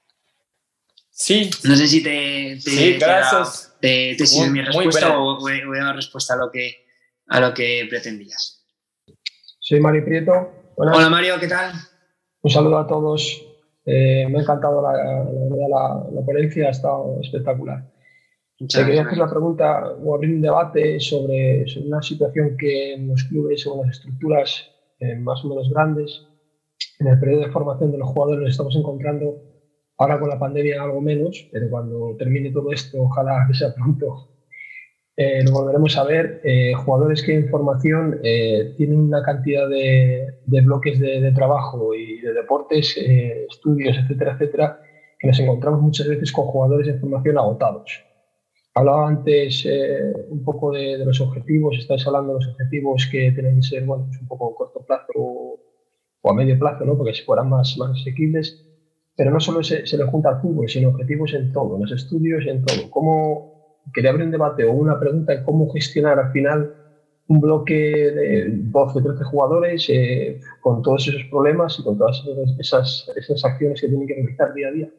Sí. No sé si te, te, sí, gracias. te, te sirve mi respuesta o, o he dado respuesta a lo que, a lo que pretendías. Soy Mario Prieto. Buenas. Hola Mario, ¿qué tal? Un saludo a todos. Eh, me ha encantado la, la, la, la ponencia, ha estado espectacular. Muchas Te quería hacer la pregunta o abrir un debate sobre, sobre una situación que en los clubes o en las estructuras eh, más o menos grandes, en el periodo de formación de los jugadores nos estamos encontrando. Ahora con la pandemia algo menos, pero cuando termine todo esto, ojalá que sea pronto, eh, lo volveremos a ver. Eh, jugadores que en formación eh, tienen una cantidad de, de bloques de, de trabajo y de deportes, eh, estudios, etcétera, etcétera, que nos encontramos muchas veces con jugadores en formación agotados. Hablaba antes eh, un poco de, de los objetivos, estáis hablando de los objetivos que tienen que ser, bueno, pues un poco a corto plazo o, o a medio plazo, ¿no? Porque si fueran más, más asequibles. pero no solo se, se le junta al fútbol, sino objetivos en todo, en los estudios y en todo. ¿Cómo, quería abrir un debate o una pregunta en cómo gestionar al final un bloque de doce o trece jugadores eh, con todos esos problemas y con todas esas, esas acciones que tienen que realizar día a día?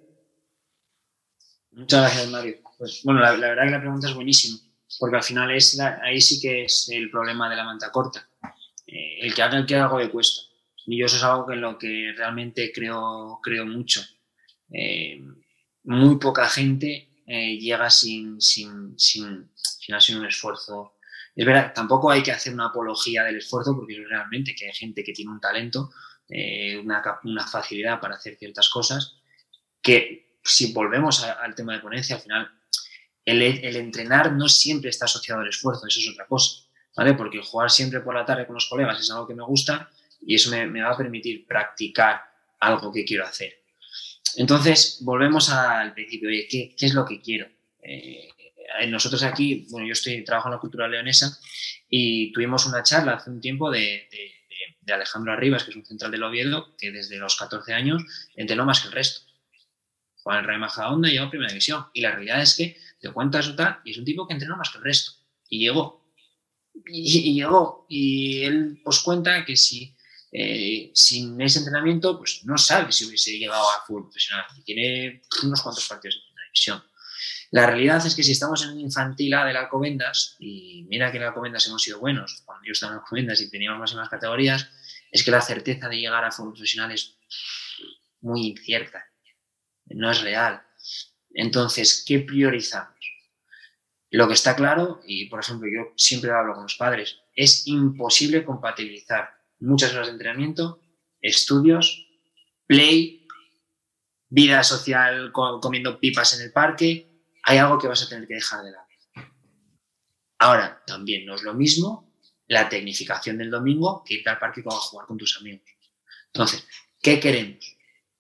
Muchas gracias, Mario. Pues bueno, la, la verdad que la pregunta es buenísima, porque al final es la, ahí sí que es el problema de la manta corta. Eh, el que haga el que algo le cuesta. Y yo eso es algo que en lo que realmente creo, creo mucho. Eh, muy poca gente eh, llega sin, sin, sin, sin hacer un esfuerzo. Es verdad, tampoco hay que hacer una apología del esfuerzo, porque es realmente que hay gente que tiene un talento, eh, una, una facilidad para hacer ciertas cosas, que si volvemos a, al tema de ponencia, al final el, el entrenar no siempre está asociado al esfuerzo, eso es otra cosa, ¿vale? Porque el jugar siempre por la tarde con los colegas es algo que me gusta y eso me, me va a permitir practicar algo que quiero hacer. Entonces, volvemos al principio, oye, ¿qué, qué es lo que quiero? Eh, nosotros aquí, bueno, yo estoy trabajo en la cultura leonesa y tuvimos una charla hace un tiempo de, de, de, de Alejandro Arribas, que es un central del Oviedo, que desde los catorce años entrenó más que el resto. Juega en el Rayo Majadahonda y llegó a Primera División. Y la realidad es que te cuentas eso tal, y es un tipo que entrenó más que el resto. Y llegó. Y, y llegó. Y él pues cuenta que si eh, sin ese entrenamiento, pues no sabe si hubiese llegado a fútbol profesional. Y tiene unos cuantos partidos de Primera División. La realidad es que si estamos en un infantil A del Alcobendas, y mira que en el Alcobendas hemos sido buenos, cuando yo estaba en el Alcobendas y teníamos máximas categorías, es que la certeza de llegar a fútbol profesional es muy incierta. No es real. Entonces, ¿qué priorizamos? Lo que está claro, y por ejemplo yo siempre hablo con los padres, es imposible compatibilizar muchas horas de entrenamiento, estudios, play, vida social comiendo pipas en el parque. Hay algo que vas a tener que dejar de lado. Ahora, también no es lo mismo la tecnificación del domingo que irte al parque a jugar con tus amigos. Entonces, ¿qué queremos?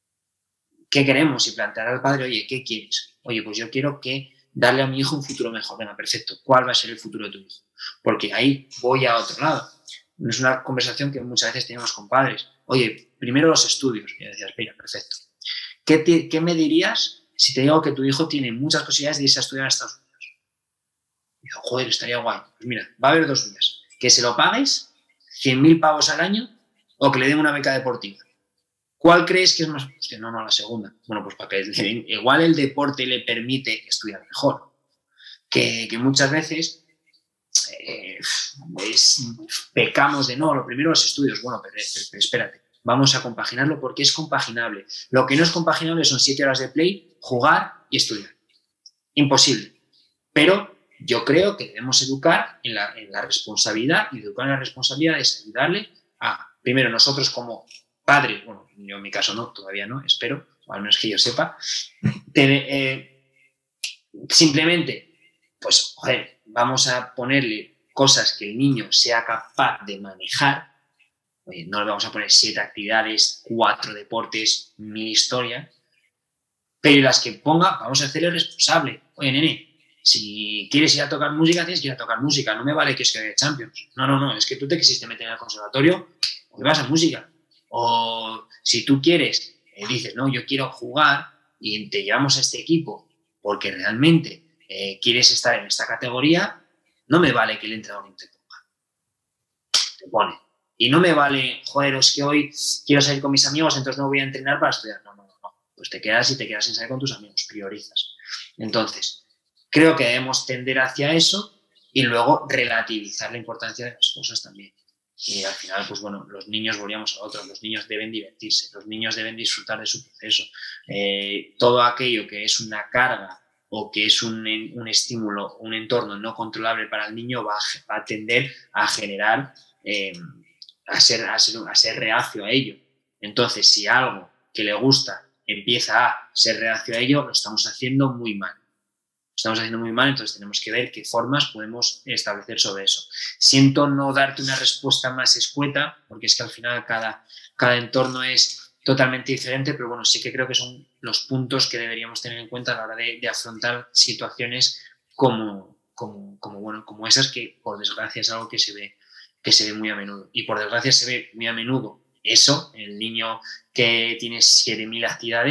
¿Qué queremos? Y plantear al padre, oye, ¿qué quieres? Oye, pues yo quiero que darle a mi hijo un futuro mejor. Venga, perfecto. ¿Cuál va a ser el futuro de tu hijo? Porque ahí voy a otro lado. No es una conversación que muchas veces tenemos con padres. Oye, primero los estudios. Y decías, mira, perfecto. ¿Qué, te, ¿Qué me dirías si te digo que tu hijo tiene muchas posibilidades de irse a estudiar a Estados Unidos? Y digo, joder, estaría guay. Pues mira, va a haber dos vías. Que se lo pagues, cien mil pavos al año, o que le den una beca deportiva. ¿Cuál crees que es más? Hostia, no, no, la segunda. Bueno, pues para que le den, igual el deporte le permite estudiar mejor. Que, que muchas veces eh, es, pecamos de no, lo primero los estudios. Bueno, pero, pero, pero espérate, vamos a compaginarlo porque es compaginable. Lo que no es compaginable son siete horas de play, jugar y estudiar. Imposible. Pero yo creo que debemos educar en la, en la responsabilidad, y educar en la responsabilidad es ayudarle a, primero nosotros como padre, bueno, yo en mi caso no, todavía no, espero, o al menos que yo sepa, te, eh, simplemente, pues, joder, vamos a ponerle cosas que el niño sea capaz de manejar. Oye, no le vamos a poner siete actividades, cuatro deportes, mil historias, pero las que ponga, vamos a hacerle responsable. Oye, nene, si quieres ir a tocar música, tienes que ir a tocar música, no me vale que es que haya Champions. No, no, no, es que tú te quisiste meter en el conservatorio, pues vas a música. O si tú quieres, eh, dices, no, yo quiero jugar y te llevamos a este equipo porque realmente eh, quieres estar en esta categoría, no me vale que el entrenador no te ponga. Te pone. Y no me vale, joder, es que hoy quiero salir con mis amigos, entonces no voy a entrenar para estudiar. No, no, no, no. Pues te quedas y te quedas sin salir con tus amigos, priorizas. Entonces, creo que debemos tender hacia eso y luego relativizar la importancia de las cosas también. Y al final, pues bueno, los niños, volvíamos a otros, los niños deben divertirse, los niños deben disfrutar de su proceso. Eh, todo aquello que es una carga o que es un, un estímulo, un entorno no controlable para el niño va a, va a tender a generar, eh, a, ser, a, ser, a ser reacio a ello. Entonces, si algo que le gusta empieza a ser reacio a ello, lo estamos haciendo muy mal. Estamos haciendo muy mal, entonces tenemos que ver qué formas podemos establecer sobre eso. Siento no darte una respuesta más escueta, porque es que al final cada, cada entorno es totalmente diferente, pero bueno, sí que creo que son los puntos que deberíamos tener en cuenta a la hora de, de afrontar situaciones como, como, como, bueno, como esas, que por desgracia es algo que se ve, que se ve muy a menudo. Y por desgracia se ve muy a menudo eso, el niño que tiene siete mil actividades,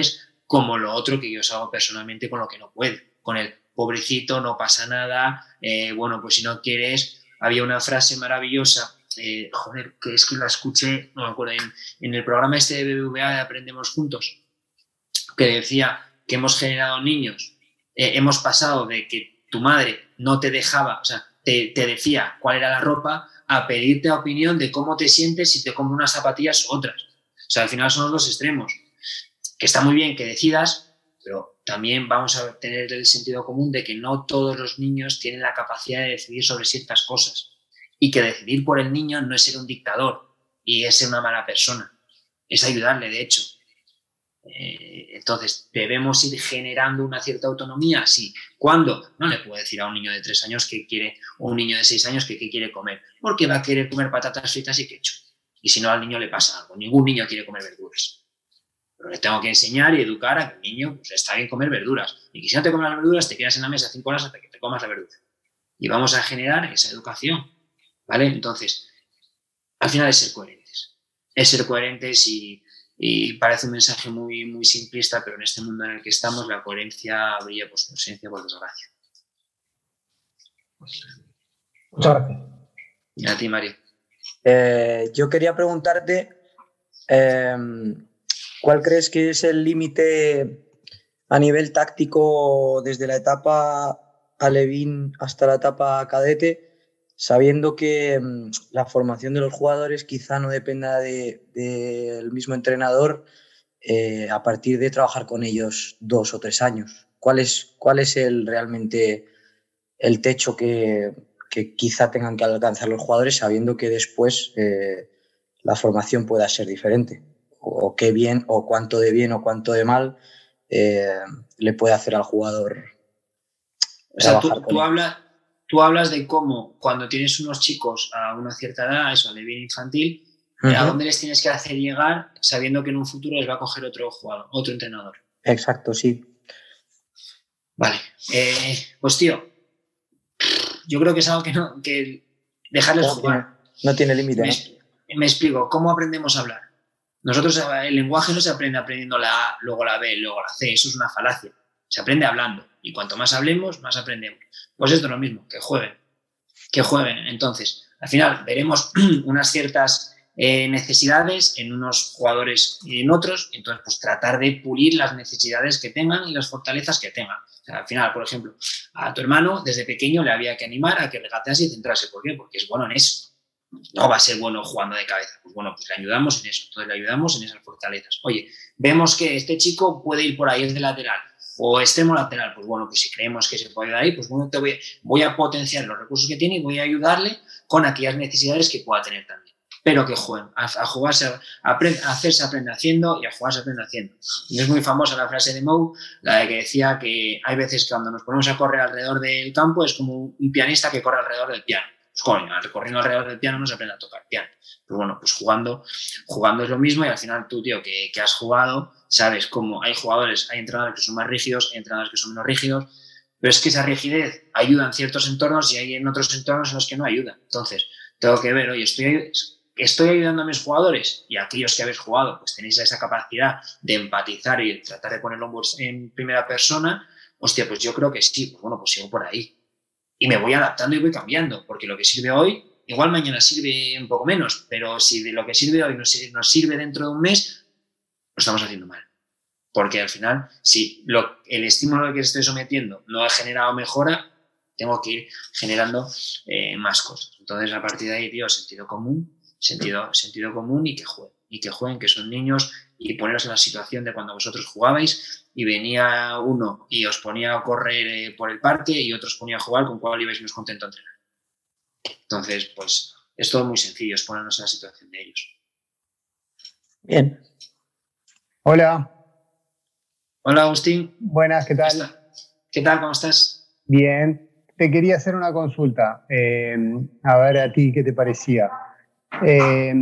como lo otro que yo os hago personalmente con lo que no puede, con el pobrecito, no pasa nada, eh, bueno, pues si no quieres, había una frase maravillosa, eh, joder, que es que la escuché, no me acuerdo, en, en el programa este de B B V A de Aprendemos Juntos, que decía que hemos generado niños, eh, hemos pasado de que tu madre no te dejaba, o sea, te, te decía cuál era la ropa, a pedirte opinión de cómo te sientes si te compro unas zapatillas u otras. O sea, al final son los dos extremos. Que está muy bien que decidas, pero también vamos a tener el sentido común de que no todos los niños tienen la capacidad de decidir sobre ciertas cosas y que decidir por el niño no es ser un dictador y es ser una mala persona, es ayudarle, de hecho. Eh, entonces, ¿debemos ir generando una cierta autonomía? Sí. ¿Cuándo? No le puedo decir a un niño de tres años que quiere, o un niño de seis años que, que quiere comer, porque va a querer comer patatas fritas y ketchup. Y si no, al niño le pasa algo. Ningún niño quiere comer verduras. Pero le tengo que enseñar y educar a que el niño pues, está bien comer verduras. Y que si no te comes las verduras, te quedas en la mesa cinco horas hasta que te comas la verdura. Y vamos a generar esa educación, ¿vale? Entonces, al final es ser coherentes. Es ser coherentes y, y parece un mensaje muy, muy simplista, pero en este mundo en el que estamos, la coherencia brilla por su ausencia, por desgracia. Muchas gracias. Y a ti, Mario. Eh, yo quería preguntarte... Eh, ¿Cuál crees que es el límite a nivel táctico desde la etapa alevín hasta la etapa cadete, sabiendo que mmm, la formación de los jugadores quizá no dependa del de, de mismo entrenador eh, a partir de trabajar con ellos dos o tres años? ¿Cuál es, cuál es el, realmente el techo que, que quizá tengan que alcanzar los jugadores, sabiendo que después eh, la formación pueda ser diferente? O qué bien, o cuánto de bien o cuánto de mal eh, le puede hacer al jugador. O sea, tú, tú, habla, tú hablas de cómo cuando tienes unos chicos a una cierta edad, eso, de bien infantil, uh-huh. ¿a dónde les tienes que hacer llegar sabiendo que en un futuro les va a coger otro jugador, otro entrenador? Exacto, sí. Vale. Eh, pues tío, yo creo que es algo que no, que dejarles no jugar. Tiene, no tiene límite, me, ¿no? Me explico, ¿cómo aprendemos a hablar? Nosotros, el lenguaje no se aprende aprendiendo la A, luego la B, luego la C, eso es una falacia. Se aprende hablando y cuanto más hablemos, más aprendemos. Pues esto es lo mismo, que jueguen, que jueguen. Entonces, al final veremos unas ciertas eh, necesidades en unos jugadores y en otros, y entonces pues tratar de pulir las necesidades que tengan y las fortalezas que tengan. O sea, al final, por ejemplo, a tu hermano desde pequeño le había que animar a que regatease y centrarse. ¿Por qué? Porque es bueno en eso. No va a ser bueno jugando de cabeza. Pues bueno, pues le ayudamos en eso. Entonces le ayudamos en esas fortalezas. Oye, vemos que este chico puede ir por ahí, es de lateral, o extremo lateral. Pues bueno, pues si creemos que se puede ir ahí, pues bueno, te voy, voy a potenciar los recursos que tiene y voy a ayudarle con aquellas necesidades que pueda tener también. Pero que jueguen. A, a jugarse, a, aprend, a hacerse aprende haciendo y a jugarse aprende haciendo. Y es muy famosa la frase de Mou, la de que decía que hay veces que cuando nos ponemos a correr alrededor del campo es como un pianista que corre alrededor del piano. Pues coño, corriendo alrededor del piano no se aprende a tocar piano. Pero bueno, pues jugando, jugando es lo mismo y al final tú, tío, que, que has jugado, sabes cómo hay jugadores, hay entrenadores que son más rígidos, hay entrenadores que son menos rígidos, pero es que esa rigidez ayuda en ciertos entornos y hay en otros entornos en los que no ayuda. Entonces, tengo que ver, oye, estoy, estoy ayudando a mis jugadores y a aquellos que habéis jugado, pues tenéis esa capacidad de empatizar y tratar de ponerlo en primera persona. Hostia, pues yo creo que sí, pues bueno, pues sigo por ahí. Y me voy adaptando y voy cambiando, porque lo que sirve hoy, igual mañana sirve un poco menos, pero si de lo que sirve hoy nos, nos sirve dentro de un mes, lo estamos haciendo mal. Porque al final, si lo, el estímulo al que estoy sometiendo no ha generado mejora, tengo que ir generando eh, más cosas. Entonces, a partir de ahí, tío, sentido común, sentido, sentido común y que jueguen. Y que jueguen, que son niños, y poneros en la situación de cuando vosotros jugabais y venía uno y os ponía a correr eh, por el parque y otro os ponía a jugar, con cuál ibais más contento a entrenar. Entonces, pues es todo muy sencillo, es ponernos en la situación de ellos. Bien. Hola. Hola, Agustín. Buenas, ¿qué tal? ¿Qué tal? ¿Cómo estás? Bien. Te quería hacer una consulta. Eh, a ver a ti qué te parecía. Eh,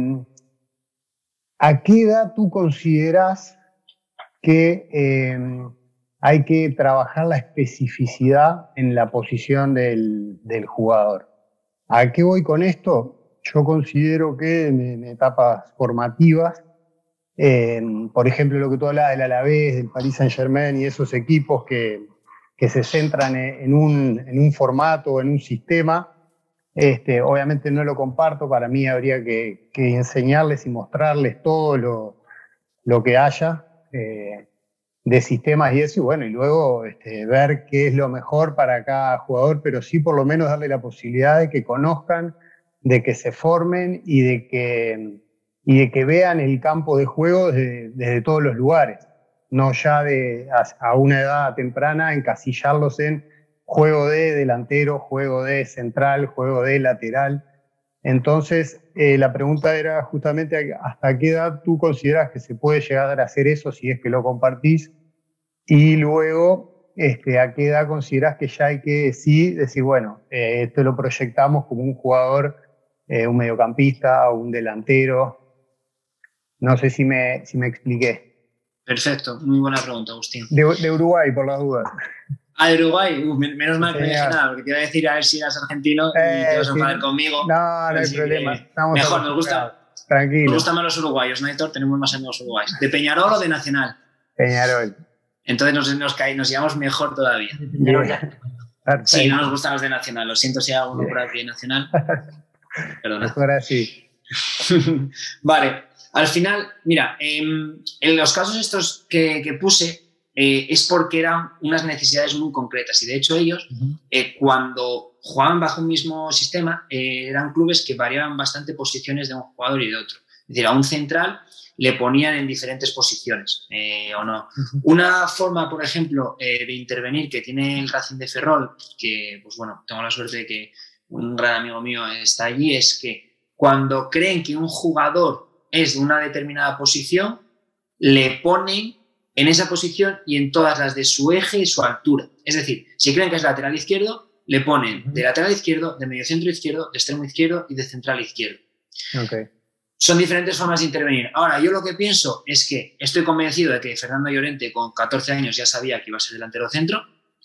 ¿A qué edad tú consideras que eh, hay que trabajar la especificidad en la posición del, del jugador? ¿A qué voy con esto? Yo considero que en, en etapas formativas Eh, por ejemplo, lo que tú hablabas del Alavés, del Paris Saint-Germain y esos equipos que, que se centran en un, en un formato o en un sistema, este, obviamente no lo comparto. Para mí habría que, que enseñarles y mostrarles todo lo, lo que haya eh, de sistemas y eso, y bueno, y luego este, ver qué es lo mejor para cada jugador, pero sí por lo menos darle la posibilidad de que conozcan, de que se formen y de que... y de que vean el campo de juego desde, desde todos los lugares, no ya de, a, a una edad temprana encasillarlos en juego de delantero, juego de central, juego de lateral. Entonces, eh, la pregunta era justamente hasta qué edad tú consideras que se puede llegar a hacer eso, si es que lo compartís, y luego este, a qué edad consideras que ya hay que sí decir, bueno, eh, esto lo proyectamos como un jugador, eh, un mediocampista o un delantero. No sé si me, si me expliqué. Perfecto, muy buena pregunta, Agustín. De, de Uruguay, por las dudas. Ah, de Uruguay, uh, menos mal que no dije nada, porque te iba a decir a ver si eras argentino eh, y te vas a sí. enfadar conmigo. No, no hay Así problema. Estamos mejor, nos gusta, Tranquilo. Nos gustan más los uruguayos, ¿no, Héctor? Tenemos más amigos uruguayos. ¿De Peñarol o de Nacional? Peñarol. Entonces nos, nos, cae, nos llevamos mejor todavía. Sí, no nos gustan los de Nacional. Lo siento si hay alguno por aquí de Nacional. Perdona. Mejor así. Vale. Al final, mira, eh, en los casos estos que, que puse eh, es porque eran unas necesidades muy concretas y de hecho ellos eh, cuando jugaban bajo un mismo sistema eh, eran clubes que variaban bastante posiciones de un jugador y de otro. Es decir, a un central le ponían en diferentes posiciones eh, o no. Una forma, por ejemplo, eh, de intervenir que tiene el Racing de Ferrol, que pues bueno, tengo la suerte de que un gran amigo mío está allí, es que cuando creen que un jugador es de una determinada posición, le ponen en esa posición y en todas las de su eje y su altura. Es decir, si creen que es lateral izquierdo, le ponen de lateral izquierdo, de mediocentro izquierdo, de extremo izquierdo y de central izquierdo. Okay. Son diferentes formas de intervenir. Ahora, yo lo que pienso es que estoy convencido de que Fernando Llorente con catorce años ya sabía que iba a ser delantero centro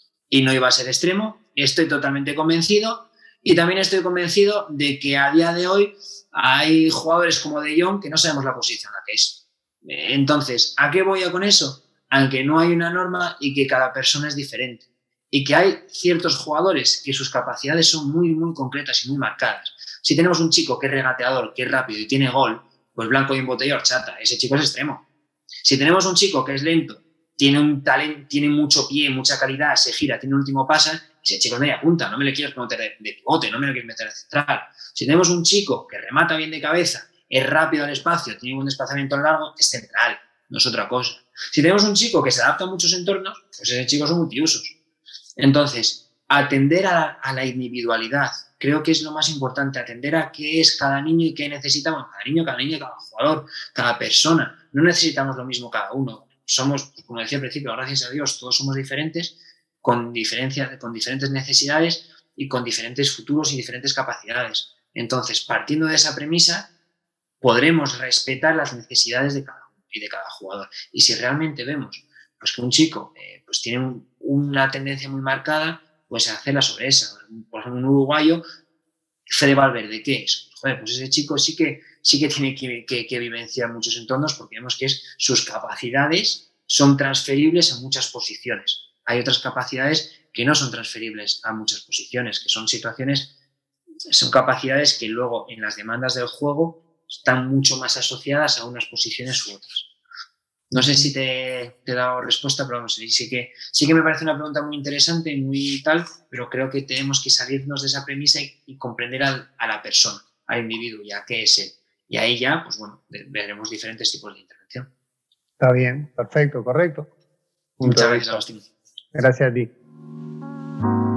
y no iba a ser extremo. Estoy totalmente convencido. Y también estoy convencido de que a día de hoy hay jugadores como De Jong que no sabemos la posición a la que es. Entonces, ¿a qué voy yo con eso? A que no hay una norma y que cada persona es diferente. Y que hay ciertos jugadores que sus capacidades son muy, muy concretas y muy marcadas. Si tenemos un chico que es regateador, que es rápido y tiene gol, pues blanco y un botella horchata. Ese chico es extremo. Si tenemos un chico que es lento, tiene un talento, tiene mucho pie, mucha calidad, se gira, tiene un último pase, ese chico es media punta, no me le quieres meter de, de pivote, no me lo quieres meter de central. Si tenemos un chico que remata bien de cabeza, es rápido al espacio, tiene un desplazamiento largo, es central, no es otra cosa. Si tenemos un chico que se adapta a muchos entornos, pues ese chico son multiusos. Entonces, atender a la, a la individualidad, creo que es lo más importante, atender a qué es cada niño y qué necesitamos, cada niño, cada niño, cada jugador, cada persona. No necesitamos lo mismo cada uno. Somos, como decía al principio, gracias a Dios, todos somos diferentes, con, diferencia, con diferentes necesidades y con diferentes futuros y diferentes capacidades. Entonces, partiendo de esa premisa, podremos respetar las necesidades de cada uno y de cada jugador. Y si realmente vemos pues, que un chico eh, pues, tiene un, una tendencia muy marcada, pues hacerla sobre esa. Por ejemplo, un uruguayo, Fede Valverde, ¿qué es? Joder, pues ese chico sí que, sí que tiene que, que, que vivenciar muchos entornos porque vemos que es, sus capacidades son transferibles a muchas posiciones. Hay otras capacidades que no son transferibles a muchas posiciones, que son situaciones, son capacidades que luego en las demandas del juego están mucho más asociadas a unas posiciones u otras. No sé si te, te he dado respuesta, pero vamos, sí que, sí que me parece una pregunta muy interesante y muy tal, pero creo que tenemos que salirnos de esa premisa y, y comprender al, a la persona, al individuo, ya qué es él. Y ahí ya, pues bueno, veremos diferentes tipos de intervención. Está bien, perfecto, correcto. Muchas gracias, Agustín. Gracias a ti.